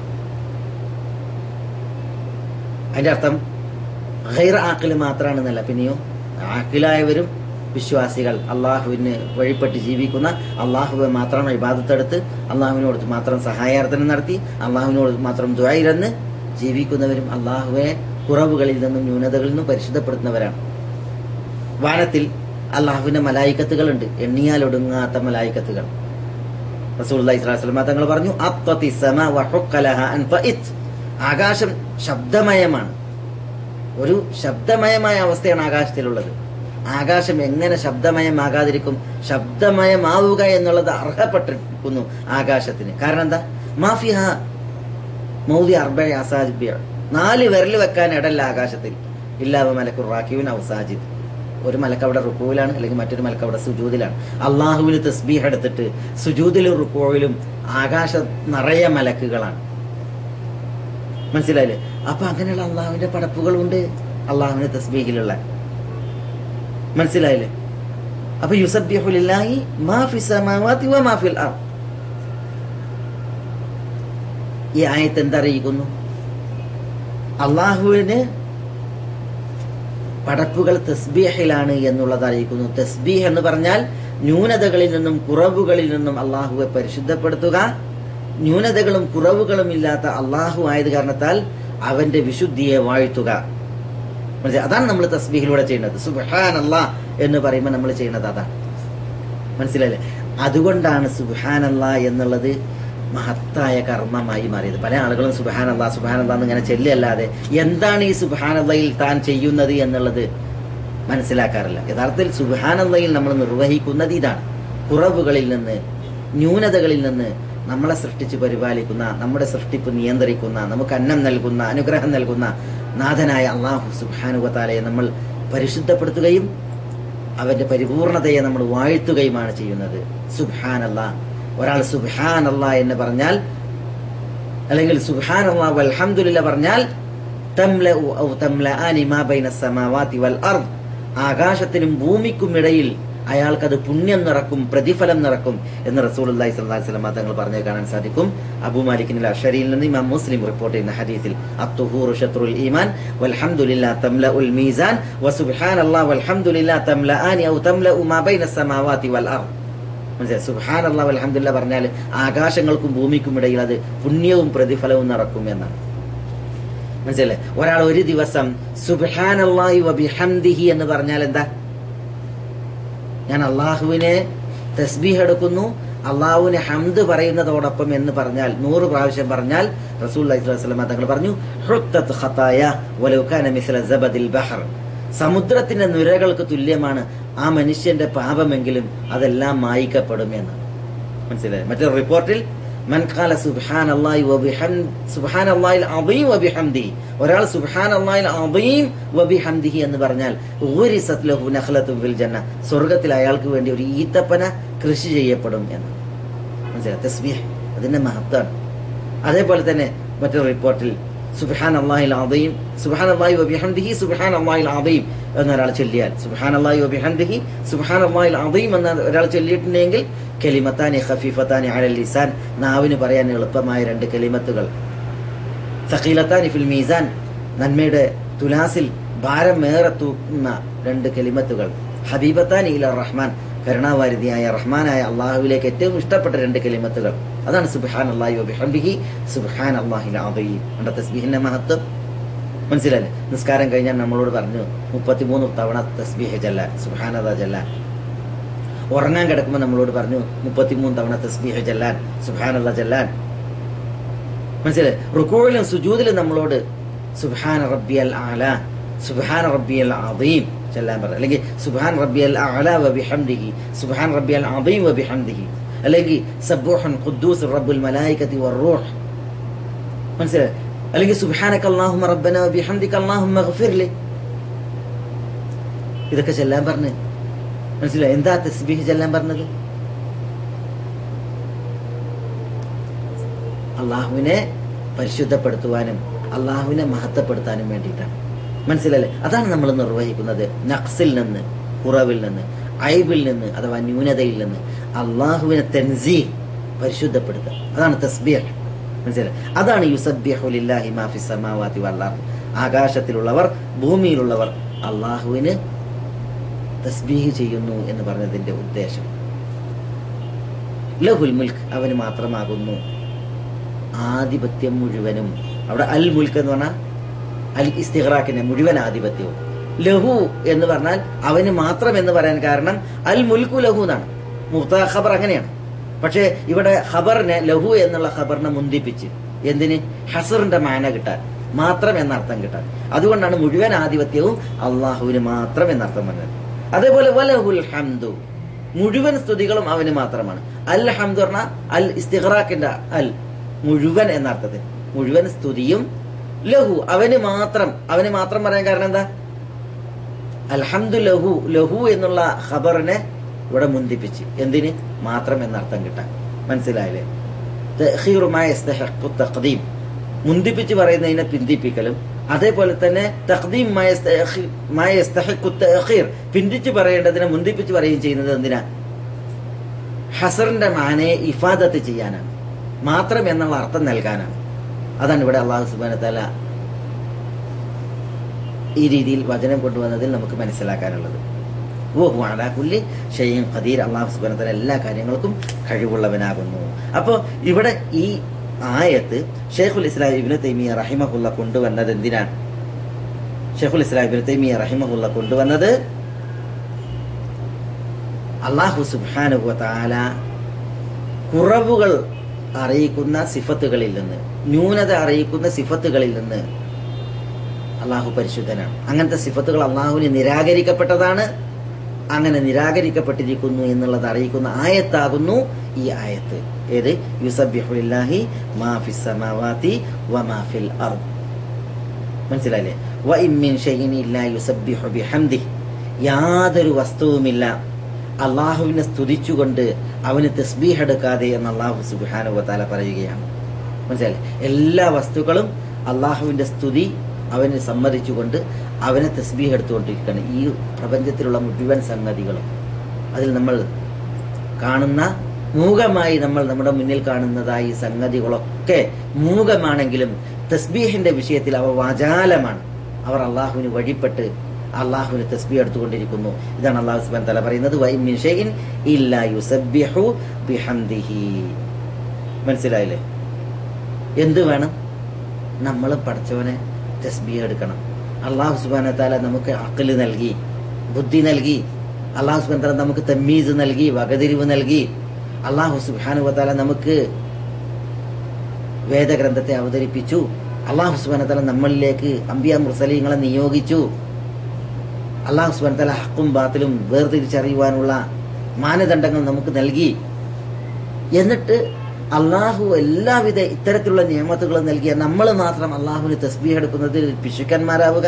അതിന്റെ അർത്ഥം ഗൈർ ആഖില് മാത്രമാണെന്നല്ല, പിന്നെയോ ആഖിലായവരും വിശ്വാസികൾ, അള്ളാഹുവിന് വഴിപ്പെട്ട് ജീവിക്കുന്ന, അള്ളാഹുവെ മാത്രം ഇബാദത്തെടുത്ത് അള്ളാഹുവിനോട് മാത്രം സഹായാർത്ഥന നടത്തി അള്ളാഹുവിനോട് മാത്രം ദുആയിരന്ന് ജീവിക്കുന്നവരും അള്ളാഹുവെ കുറവുകളിൽ നിന്നും ന്യൂനതകളിൽ നിന്നും പരിശുദ്ധപ്പെടുത്തുന്നവരാണ്. വാനത്തിൽ അള്ളാഹുവിന്റെ മലായിക്കത്തുകളുണ്ട്, എണ്ണിയാൽ ഒടുങ്ങാത്ത മലായിക്കത്തുകൾ. റസൂലുള്ളാഹി സ്വല്ലല്ലാഹു അലൈഹി വസല്ലം തങ്ങൾ പറഞ്ഞു, അത്വതി സമാ വഹുഖ ലഹാ അൻ തഇത്. ആകാശം ശബ്ദമയമാണ്, ഒരു ശബ്ദമയമായ അവസ്ഥയാണ് ആകാശത്തിലുള്ളത്. ആകാശം എങ്ങനെ ശബ്ദമയമാകാതിരിക്കും? ശബ്ദമയമാവുക എന്നുള്ളത് അർഹപ്പെട്ടിരിക്കുന്നു ആകാശത്തിന്. കാരണം എന്താ? മാഫിഹ മൗദി അർബഇ അസാജിബ്, നാല് വിരൽ വെക്കാൻ ഇടല്ല ആകാശത്തിൽ. ഇല്ലാവ മലക്കുർ റാക്കിബിൻ ഔ സാജിദ്, ഒരു മലക്ക് അവിടെ റുക്കൂവിലാണ്, അല്ലെങ്കിൽ മറ്റൊരു മലക്ക് അവിടെ സുജൂദിലാണ്. അള്ളാഹുവിന് തസ്ബീഹ് എടുത്തിട്ട് സുജൂദിലും റുക്കൂവിലും ആകാശം നിറയെ മലക്കുകളാണ്. മനസ്സിലായില്ലേ? അപ്പൊ അങ്ങനെയുള്ള അള്ളാഹുവിന്റെ പടപ്പുകളുണ്ട് അള്ളാഹുവിന്റെ തസ്ബീഹിലുള്ള. മനസ്സിലായില്ലേ? അപ്പൊ യുസബ്ബിഹു ലില്ലാഹി മാ ഫിസ് സമാവാതി വമാ ഫിൽ അർദ്. ഈ ആയത്ത് എന്തറിയിക്കുന്നു? അള്ളാഹുവിന് പടപ്പുകൾ തസ്ബീഹിലാണ് എന്നുള്ളത് അറിയിക്കുന്നു. തസ്ബീഹ് എന്ന് പറഞ്ഞാൽ ന്യൂനതകളിൽ നിന്നും കുറവുകളിൽ നിന്നും അള്ളാഹുവെ പരിശുദ്ധപ്പെടുത്തുക. ന്യൂനതകളും കുറവുകളും ഇല്ലാത്ത അള്ളാഹു ആയത് കാരണത്താൽ അവന്റെ വിശുദ്ധിയെ വാഴ്ത്തുക. അതാണ് നമ്മൾ തസ്ബീഹിലൂടെ ചെയ്യുന്നത്. സുബ്ഹാനല്ലാഹ് എന്ന് പറയുമ്പോൾ നമ്മൾ ചെയ്യുന്നത് അതാണ്. മനസ്സിലായില്ലേ? അതുകൊണ്ടാണ് സുബ്ഹാനല്ലാഹ് എന്നുള്ളത് മഹത്തായ കർമ്മമായി മാറിയത്. പല ആളുകളും സുബ്ഹാനല്ലാഹ് സുബ്ഹാനല്ലാഹ് എന്ന് ഇങ്ങനെ ചെല്ലല്ലാതെ എന്താണ് ഈ സുബ്ഹാനല്ലാഹിൽ താൻ ചെയ്യുന്നത് എന്നുള്ളത് മനസ്സിലാക്കാറില്ല. യഥാർത്ഥത്തിൽ സുബ്ഹാനല്ലാഹിൽ നമ്മൾ നിർവഹിക്കുന്നത് ഇതാണ്. കുറവുകളിൽ നിന്ന്, ന്യൂനതകളിൽ നിന്ന് നമ്മളെ സൃഷ്ടിച്ച് പരിപാലിക്കുന്ന, നമ്മുടെ സൃഷ്ടിപ്പ് നിയന്ത്രിക്കുന്ന, നമുക്ക് അന്നം നൽകുന്ന, അനുഗ്രഹം നൽകുന്ന നാഥനായ അല്ലാഹു സുബ്ഹാനഹു വ തആലയെ നമ്മൾ പരിശുദ്ധപ്പെടുത്തുകയും അവന്റെ പരിപൂർണതയെ നമ്മൾ വാഴ്ത്തുകയുമാണ് ചെയ്യുന്നത്. സുബ്ഹാനല്ലാഹ്. ഒരാൾ സുബ്ഹാനല്ലാഹ് എന്ന് പറഞ്ഞാൽ, അല്ലെങ്കിൽ സുബ്ഹാനല്ലാഹ് വൽഹംദുലില്ലാഹ് പറഞ്ഞാൽ തംലഉ ഔ തംലആനി മാ ബൈന സമാവാതി വൽ അർദ്, ആകാശത്തിനും ഭൂമിക്കും ഇടയിൽ അയാൾക്കത് പുണ്യം നിറക്കും, പ്രതിഫലം നിറക്കും എന്ന് റസൂലുള്ളാഹി സ്വല്ലല്ലാഹു അലൈഹി വസല്ലം തങ്ങൾ പറഞ്ഞു കാണാൻ സാധിക്കും. അബൂ മാലിക് അൽ അശ്അരിയിൽ നിന്ന് ഇമാം മുസ്ലിം റിപ്പോർട്ട് ചെയ്യുന്ന ഹദീസിൽ അത്തുഹൂറു ശത്റുൽ ഈമാൻ വൽഹംദുലില്ലാഹി തംലഉൽ മീസാൻ വസുബ്ഹാനല്ലാഹി വൽഹംദുലില്ലാഹി തംലആനി ഔ തംലഉ മാ ബൈന സമാവാതി വൽ അർദ്. മനസ്സിലായി? സുബ്ഹാനല്ലാഹി വൽഹംദുലില്ലാഹി പറഞ്ഞാൽ ആകാശങ്ങൾക്കും ഭൂമിക്കും ഇടയിൽ അത് പുണ്യവും പ്രതിഫലവും നിറക്കും എന്നാണ്. മനസ്സിലായി? ഒരാൾ ഒരു ദിവസം സുബ്ഹാനല്ലാഹി വബിഹംദിഹി എന്ന് പറഞ്ഞാൽ എന്താ? ഞാൻ അള്ളാഹുവിനെ തസ്ബീഹ് എടുക്കുന്നു, അള്ളാഹുവിനെ ഹംദ് പറയുന്നതോടൊപ്പം എന്ന് പറഞ്ഞാൽ, നൂറ് പ്രാവശ്യം പറഞ്ഞാൽ റസൂലുള്ളാഹി സ്വല്ലല്ലാഹു അലൈഹി വസല്ലം തങ്ങൾ പറഞ്ഞു, ഹുത്തത് ഖതായ വലൗ കാന മിസ്ല സബദിൽ ബഹർ. സമുദ്രത്തിന്റെ നുരകൾക്ക് തുല്യമാണ് ആ മനുഷ്യന്റെ പാപമെങ്കിലും അതെല്ലാം മായ്ക്കപ്പെടും എന്ന്. മനസ്സിലായി? മറ്റൊരു റിപ്പോർട്ടിൽ മൻ ഖാല സുബ്ഹാനല്ലാഹി വബിഹംദി സുബ്ഹാനല്ലാഹിൽ അദീം വബിഹംദിഹി, ഒരാൾ സുബ്ഹാനല്ലാഹിൽ അദീം വബിഹംദിഹി എന്ന് പറഞ്ഞാൽ ഗുരിസത് ലഹു നഖ്ലത്തുൻ ഫിൽ ജന്ന, സ്വർഗ്ഗത്തിൽ അയാൾക്ക് വേണ്ടി ഒരു ഈത്തപ്പന കൃഷി ചെയ്യപ്പെടും എന്ന്. മനസ്സിലായി? തസ്ബീഹ് അതിന്റെ മഹത്വമാണ്. അതേപോലെ തന്നെ മറ്റൊരു റിപ്പോർട്ടിൽ സുബ്ഹാനല്ലാഹിൽ അദീം സുബ്ഹാനല്ലാഹി വബിഹംദിഹി സുബ്ഹാനല്ലാഹിൽ അദീം എന്നൊരാൾ ചൊല്ലിയാൽ, സുബ്ഹാനല്ലാഹി വബിഹംദിഹി സുബ്ഹാനല്ലാഹിൽ അദീം എന്ന ഒരാൾ ചൊല്ലിയിട്ടുണ്ടെങ്കിൽ കലിമത്താനി ഖഫീഫത്താനി അലൽ ലിസാൻ, നാവിന് പറയാൻ എളുപ്പമായ രണ്ട് കലിമത്തുകൾ, സഖീലത്താനി ഫിൽ മീസാൻ, നന്മയുടെ തുലാസിൽ ഭാരമേറെ തൂക്കുന്ന രണ്ട് കലിമത്തുകൾ, ഹബീബത്താനി ഇല റഹ്മാൻ, കരുണാവാരിധിയായ റഹ്മാനായ അള്ളാഹുവിലേക്ക് ഏറ്റവും ഇഷ്ടപ്പെട്ട രണ്ട് കലിമത്തുകൾ. അതാണ് സുബ്ഹാനല്ലാഹി വബിഹംദിഹി സുബ്ഹാനല്ലാഹിൽ അദീം. നമ്മുടെ തസ്ബീഹിന്റെ മഹത്വം മനസ്സിലല്ലേ? നിസ്കാരം കഴിഞ്ഞാൽ നമ്മളോട് പറഞ്ഞു മുപ്പത്തിമൂന്ന് തവണ തസ്ബീഹ് ചൊല്ലാൻ, സുബ്ഹാനല്ലാഹ് ചൊല്ലാൻ. ഉറങ്ങാൻ കിടക്കുമ്പോൾ നമ്മളോട് പറഞ്ഞു മുപ്പത്തിമൂന്ന് തവണ തസ്ബീഹ് ചൊല്ലാൻ, സുബ്ഹാനല്ലാഹ് ചൊല്ലാൻ. മനസ്സിലായി? റുകൂഇലും സുജൂദിലും നമ്മളോട് സുബ്ഹാന റബ്ബിയൽ അഅല സുബ്ഹാന റബ്ബിയൽ അദീം ചൊല്ലാൻ പറഞ്ഞു. അല്ലെങ്കിൽ സുബ്ഹാൻ റബ്ബിയൽ അഅല വബിഹംദിഹി സുബ്ഹാൻ റബ്ബിയൽ അദീം വബിഹംദിഹി, അല്ലെങ്കിൽ സബ്ബൂഹുൻ ഖുദ്ദൂസ് റബ്ബുൽ മലായികതി വറൂഹ്. മനസ്സിലായി? അല്ലെങ്കിൽ സുബ്ഹാനക അല്ലാഹുമ്മ റബ്ബനാ വബിഹംദിക അല്ലാഹുമ്മഗ്ഫിർലി. ഇതൊക്കെ ചൊല്ലാൻ പറഞ്ഞു. മനസ്സിലായി? എന്താ തസ്ബീഹ് ചൊല്ലാൻ പറഞ്ഞത്? അള്ളാഹുവിനെ പരിശുദ്ധപ്പെടുത്തുവാനും അള്ളാഹുവിനെ മഹത്വപ്പെടുത്താനും വേണ്ടിയിട്ടാണ്. മനസ്സിലല്ലേ? അതാണ് നമ്മൾ നിർവഹിക്കുന്നത്. നഖ്സിൽ നിന്ന്, കുറവിൽ നിന്ന്. ഐബിൽ നിന്ന് അഥവാ ന്യൂനതയിൽ നിന്ന് അള്ളാഹുവിനെ തൻസീഹ് പരിശുദ്ധപ്പെടുത്തുക. അതാണ് തസ്ബീഹ്. മനസ്സിലായി? അതാണ് യുസബ്ബിഹു ലില്ലാഹി മാ ഫിസ് സമാവാതി വൽ അർദ്. ആകാശത്തിലുള്ളവർ ഭൂമിയിലുള്ളവർ അള്ളാഹുവിന് തസ്ബീഹ് ചെയ്യുന്നു എന്ന് പറഞ്ഞതിന്റെ ഉദ്ദേശം. ലഹുൽ മുൽക്ക്, അവന് മാത്രമാകുന്നു ആധിപത്യം മുഴുവനും. അവിടെ അൽ മുൽക്ക് എന്ന് പറഞ്ഞാൽ അൽ ഇസ്തിഗ്റാഖിന്റെ മുഴുവൻ ആധിപത്യവും. ലഹു എന്ന് പറഞ്ഞാൽ അവന് മാത്രം എന്ന് പറയാൻ കാരണം അൽ മുൽക്കു ലഹു എന്നാണ്. മുബ്തദ ഖബർ അങ്ങനെയാണ്. പക്ഷേ ഇവിടെ ഖബറിനെ ലഹു എന്നുള്ള ഖബറിനെ മുന്തിപ്പിച്ച് എന്തിന്? ഹസറിന്റെ മാന കിട്ടാൻ, മാത്രം എന്നർത്ഥം കിട്ടാൻ. അതുകൊണ്ടാണ് മുഴുവൻ ആധിപത്യവും അള്ളാഹുവിന് മാത്രം എന്നർത്ഥം പറഞ്ഞത്. അതേപോലെ വലഹുൽ ഹംദു, മുഴുവൻ സ്തുതികളും അവന് മാത്രമാണ്. അൽ ഹംദു പറഞ്ഞാൽ അൽ ഇസ്തിഗ്റാഖിന്റെ അൽ മുഴുവൻ എന്നർത്ഥത്തിൽ മുഴുവൻ സ്തുതിയും ലഹു അവന് മാത്രം. അവന് മാത്രം പറയാൻ കാരണം എന്താ? അൽഹംദു ലഹു, ലഹു എന്നുള്ള ഖബറിനെ ഇവിടെ മുന്തിപ്പിച്ച് എന്തിന്? മാത്രം എന്നർത്ഥം കിട്ടാൻ. മനസ്സിലായില്ലേ? തഖീറു മാ യസ്തഹിഖു തഖദീം, മുന്തിപ്പിച്ച് പറയുന്നതിനെ പിന്തിപ്പിക്കലും, അതേപോലെ തന്നെ തഖദീം മാ യസ്തഹിഖു തഖീർ, പിന്തിച്ച് പറയേണ്ടതിനെ മുന്തിപ്പിച്ച് പറയുകയും ചെയ്യുന്നത് എന്തിനാ? ഹസറിന്റെ മാനയെ ഇഫാദത്ത് ചെയ്യാനാണ്, മാത്രം എന്നുള്ള അർത്ഥം നൽകാനാണ്. അതാണ് ഇവിടെ അല്ലാഹു സുബ്ഹാനഹു വ തആല ഈ രീതിയിൽ വചനം കൊണ്ടുവന്നതിൽ നമുക്ക് മനസ്സിലാക്കാനുള്ളത്. വഹു അലാ കുല്ലി ഷൈഇൻ ഖദീർ, അല്ലാഹു സുബ്ഹാനഹു വ തആല എല്ലാ കാര്യങ്ങൾക്കും കഴിവുള്ളവനാകുന്നു. അപ്പോൾ ഇവിടെ ഈ ആയത്ത് ഷൈഖുൽ ഇസ്ലാം ഇബ്നു തൈമിയ്യ റഹിമഹുല്ലാ കൊണ്ടുവന്നത് എന്തിനാണ്? ഷൈഖുൽ ഇസ്ലാം ഇബ്നു തൈമിയ്യ റഹിമഹുല്ലാ കൊണ്ടുവന്നത് അല്ലാഹു സുബ്ഹാനഹു വ തആല കുറവുകൾ അറിയിക്കുന്ന സിഫത്തുകളിൽ നിന്ന്, ന്യൂനത അറിയിക്കുന്ന സിഫത്തുകളിൽ നിന്ന് അള്ളാഹു പരിശുദ്ധനാണ്. അങ്ങനത്തെ സിഫത്തുകൾ അള്ളാഹുവിന് നിരാകരിക്കപ്പെട്ടതാണ്. അങ്ങനെ നിരാകരിക്കപ്പെട്ടിരിക്കുന്നു എന്നുള്ളത് അറിയിക്കുന്ന ആയത്താകുന്നു ഈ ആയത്ത്. ഏത്? യുസബ്ബിഹു ലില്ലാഹി മാ ഫിസ് സമാവാതി വമാ ഫിൽ അർദ്. മനസ്സിലായില്ലേ? വ ഇൻ മിൻ ഷൈഇൻ ഇല്ലാ യുസബ്ബിഹു ബിഹംദിഹി, യാതൊരു വസ്തുവുമില്ല അള്ളാഹുവിനെ സ്തുതിച്ചുകൊണ്ട് അവന് തസ്ബീഹ് എടുക്കാതെ എന്ന് അള്ളാഹു സുബ്ഹാനഹു വ തആല പറയുകയാണ്. മനസ്സിലായില്ലേ? എല്ലാ വസ്തുക്കളും അള്ളാഹുവിന്റെ സ്തുതി അവന് സമ്മതിച്ചുകൊണ്ട് അവനെ തസ്ബീഹ് എടുത്തുകൊണ്ടിരിക്കുകയാണ്. ഈ പ്രപഞ്ചത്തിലുള്ള മുഴുവൻ സംഗതികളും, അതിൽ നമ്മൾ കാണുന്ന മൂകമായി നമ്മൾ നമ്മുടെ മുന്നിൽ കാണുന്നതായി സംഗതികളൊക്കെ മൂകമാണെങ്കിലും തസ്ബീഹിന്റെ വിഷയത്തിൽ അവ വാചാലമാണ്. അവർ അള്ളാഹുവിന് വഴിപ്പെട്ട് അള്ളാഹുവിന് തസ്ബീഹ് എടുത്തുകൊണ്ടിരിക്കുന്നു. ഇതാണ് അള്ളാഹു സുബ്ഹാനഹു വ തആല പറയുന്നത്, വ ഇൻ മിൻ ഷൈഇൻ ഇല്ലാ യുസബ്ബിഹു ബിഹംദിഹി. മനസ്സിലായില്ലേ? എന്ത് വേണം? നമ്മൾ പഠിച്ചവനെ തസ്ബീഹ് എടുക്കണം. അള്ളാഹു സുബ്ഹാനഹു വ തആല നമുക്ക് അഖ്ല് നൽകി, ബുദ്ധി നൽകി. അള്ളാഹു സുബ്ഹാനഹു വ തആല നമുക്ക് തമ്മീസ് നൽകി, വകതിരിവ് നൽകി. അള്ളാഹു സുബ്ഹാനഹു വ തആല നമുക്ക് വേദഗ്രന്ഥത്തെ അവതരിപ്പിച്ചു. അള്ളാഹു സുബ്ഹാനഹു വ തആല നമ്മളിലേക്ക് അംബിയാ മുർസലീങ്ങളെ നിയോഗിച്ചു. അള്ളാഹു സുബ്ഹാനഹു വ തആല ഹഖും ബാത്തിലും വേർതിരിച്ചറിയുവാനുള്ള മാനദണ്ഡങ്ങൾ നമുക്ക് നൽകി. എന്നിട്ട് അള്ളാഹു എല്ലാവിധ ഇത്തരത്തിലുള്ള നിയമത്തുകൾ നൽകിയ നമ്മൾ മാത്രം അള്ളാഹുവിന് തസ്ബീഹ് എടുക്കുന്നതിൽ പിശുക്കന്മാരാവുക?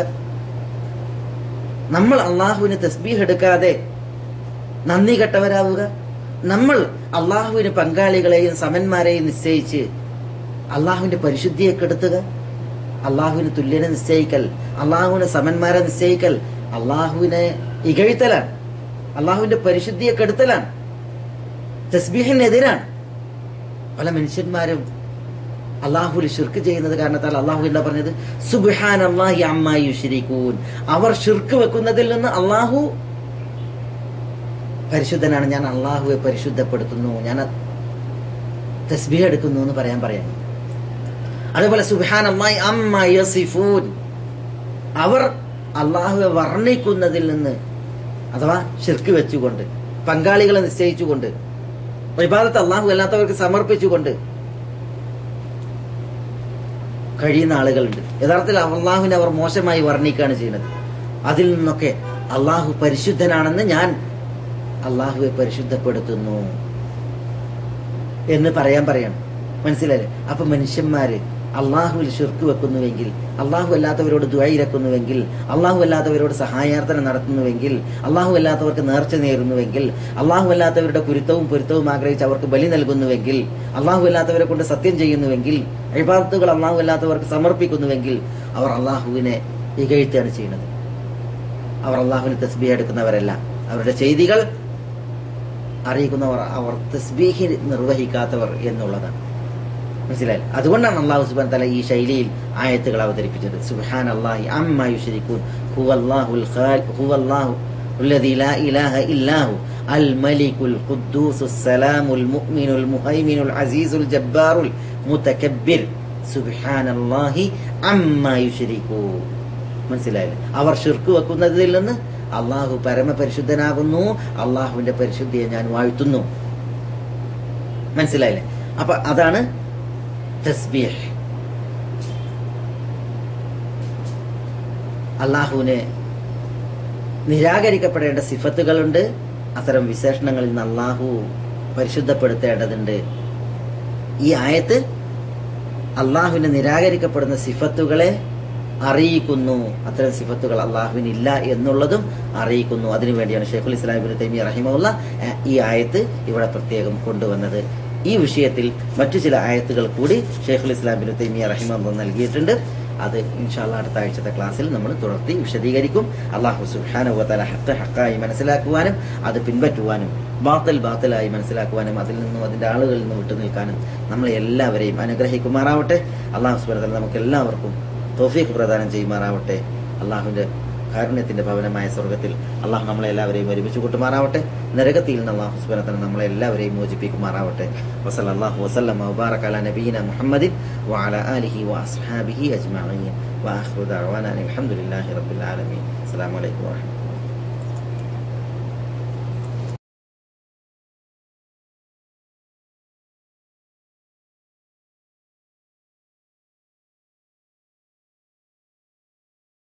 നമ്മൾ അള്ളാഹുവിന് തസ്ബീഹ് എടുക്കാതെ നന്ദി കെട്ടവരാവുക? നമ്മൾ അള്ളാഹുവിന് പങ്കാളികളെയും സമന്മാരെയും നിശ്ചയിച്ച് അള്ളാഹുവിന്റെ പരിശുദ്ധിയെ കെടുത്തുക? അള്ളാഹുവിന് തുല്യനെ നിശ്ചയിക്കൽ, അള്ളാഹുവിന് സമന്മാരെ നിശ്ചയിക്കൽ അള്ളാഹുവിനെ ഇകഴ്ത്തലാണ്, അള്ളാഹുവിന്റെ പരിശുദ്ധിയെ കെടുത്തലാണ്, തസ്ബീഹിനെതിരാണ്. പല മനുഷ്യന്മാരും അള്ളാഹുവിൽ ശിർക്ക് ചെയ്യുന്നത് കാരണത്താൽ അള്ളാഹു എന്താ പറഞ്ഞത്? സുബ്ഹാനല്ലാഹി അമ്മാ യുശ്രികൂൻ. അവർ ശിർക്ക് വെക്കുന്നതിൽ നിന്ന് അള്ളാഹു പരിശുദ്ധനാണ്. ഞാൻ അള്ളാഹുവെ പരിശുദ്ധപ്പെടുത്തുന്നു, ഞാൻ തസ്ബീഹ് എടുക്കുന്നു എന്ന് പറയാൻ പറയാം. അതേപോലെ സുബ്ഹാനല്ലാഹി അമ്മാ യസിഫൂൻ, അവർ അള്ളാഹുവെ വർണ്ണിക്കുന്നതിൽ നിന്ന്, അഥവാ ശിർക്ക് വെച്ചുകൊണ്ട് പങ്കാളികളെ നിശ്ചയിച്ചുകൊണ്ട് ഇബാദത്ത് അള്ളാഹു അല്ലാത്തവർക്ക് സമർപ്പിച്ചുകൊണ്ട് കഴിയുന്ന ആളുകളുണ്ട്. യഥാർത്ഥത്തിൽ അള്ളാഹുവിനെ അവർ മോശമായി വർണ്ണിക്കുകയാണ് ചെയ്യുന്നത്. അതിൽ നിന്നൊക്കെ അള്ളാഹു പരിശുദ്ധനാണെന്ന് ഞാൻ അള്ളാഹുവെ പരിശുദ്ധപ്പെടുത്തുന്നു എന്ന് പറയാൻ പറയണം. മനസ്സിലായില്ലേ? അപ്പൊ മനുഷ്യന്മാര് അള്ളാഹുവിൽ ശിർക്ക് വെക്കുന്നുവെങ്കിൽ, അള്ളാഹു അല്ലാത്തവരോട് ദുആ ഇരക്കുന്നുവെങ്കിൽ, അള്ളാഹു അല്ലാത്തവരോട് സഹായാർത്ഥന നടത്തുന്നുവെങ്കിൽ, അള്ളാഹു അല്ലാത്തവർക്ക് നേർച്ച നേരുന്നുവെങ്കിൽ, അള്ളാഹു അല്ലാത്തവരുടെ കുരുത്തവും പൊരുത്തവും ആഗ്രഹിച്ച് അവർക്ക് ബലി നൽകുന്നുവെങ്കിൽ, അള്ളാഹു അല്ലാത്തവരെ കൊണ്ട് സത്യം ചെയ്യുന്നുവെങ്കിൽ, ഇബാദത്തുകൾ അള്ളാഹു അല്ലാത്തവർക്ക് സമർപ്പിക്കുന്നുവെങ്കിൽ അവർ അള്ളാഹുവിനെ ഇകഴ്ത്തുകയാണ് ചെയ്യുന്നത്. അവർ അള്ളാഹുവിന് തസ്ബീഹ് എടുക്കുന്നവരല്ല. അവരുടെ ചെയ്തികൾ അറിയിക്കുന്നവർ അവർ തസ്ബീഹ് നിർവഹിക്കാത്തവർ എന്നുള്ളതാണ്. മനസ്സിലായി? അതുകൊണ്ടാണ് അല്ലാഹു സുബ്ഹാനഹു വ തആല ഈ ശൈലിയിൽ ആയത്തുകൾ അവതരിപ്പിച്ചത്. സുബ്ഹാനല്ലാഹി അമ്മാ യുശ്രികൂൻ ഹുവല്ലാഹുൽ ഖാലിഖ് ഹുവല്ലാഹു الذي لا إله إلا هو الملك القدوس السلام المؤمن المهيمن العزيز الجبار المتكبر سبحان الله عما يشركون. മനസ്സിലായില്ലേ? അവർ ശിർക്ക് വെക്കുന്നതിൽ നിന്ന് അള്ളാഹു പരമപരിശുദ്ധനാകുന്നു, അള്ളാഹുവിന്റെ പരിശുദ്ധിയെ ഞാൻ വാഴ്ത്തുന്നു. മനസ്സിലായില്ലേ? അപ്പൊ അതാണ് തസ്ബീഹ്. അള്ളാഹുവിനെ നിരാകരിക്കപ്പെടേണ്ട സിഫത്തുകളുണ്ട്. അത്തരം വിശേഷണങ്ങളിൽ നിന്ന് അള്ളാഹു പരിശുദ്ധപ്പെടുത്തേണ്ടതുണ്ട്. ഈ ആയത്ത് അള്ളാഹുവിനെ നിരാകരിക്കപ്പെടുന്ന സിഫത്തുകളെ അറിയിക്കുന്നു. അത്തരം സിഫത്തുകൾ അള്ളാഹുവിനില്ല എന്നുള്ളതും അറിയിക്കുന്നു. അതിനുവേണ്ടിയാണ് ഷെയ്ഖുൽ ഇസ്ലാം ഇബ്നു തൈമിയ്യ റഹിമഹുല്ലാ ഈ ആയത്ത് ഇവിടെ പ്രത്യേകം കൊണ്ടുവന്നത്. ഈ വിഷയത്തിൽ മറ്റു ചില ആയത്തുകൾ കൂടി ഷെയ്ഖുൽ ഇസ്ലാം ഇബ്നു തൈമിയ്യ റഹിമഹുല്ലാ നൽകിയിട്ടുണ്ട്. അത് ഇൻഷാ അല്ലാഹ് അടുത്ത ആഴ്ചത്തെ ക്ലാസ്സിൽ നമ്മൾ തുടർത്തി വിശദീകരിക്കും. അല്ലാഹു സുബ്ഹാനഹു വ തആല ഹഖ് ഹഖായി മനസ്സിലാക്കുവാനും അത് പിൻപറ്റുവാനും ബാത്തിൽ ബാത്തിലായി മനസ്സിലാക്കുവാനും അതിൽ നിന്നും അതിന്റെ ആളുകളിൽ നിന്ന് വിട്ടു നിൽക്കാനും നമ്മളെ എല്ലാവരെയും അനുഗ്രഹിക്കുമാറാവട്ടെ. അല്ലാഹു സുബ്ഹാനഹു വ തആല നമുക്ക് എല്ലാവർക്കും തൗഫീഖ് പ്രദാനം ചെയ്യുമാറാവട്ടെ. അള്ളാഹുവിന്റെ കാരുണ്യത്തിന്റെ ഭവനമായ സ്വർഗത്തിൽ അള്ളാഹു നമ്മളെ എല്ലാവരെയും ഒരുമിച്ച് കൂട്ടുമാറാവട്ടെ. നരകത്തിൽ നിന്ന് അള്ളാഹു സുബ്ഹാനഹു വ തആല നമ്മളെ എല്ലാവരെയും മോചിപ്പിക്കുമാറാവട്ടെ. വസല്ലല്ലാഹു വസല്ലമ വബാറക അലാ നബിയിന മുഹമ്മദിൻ വഅലാ ആലിഹി വഅസ്ഹാബിഹി അജ്മഈൻ വആഖിറു ദഅവാനാ അൽഹംദുലില്ലാഹി റബ്ബിൽ ആലമീൻ. അസ്സലാമു അലൈക്കും വറഹ്മത്തുള്ളാഹി.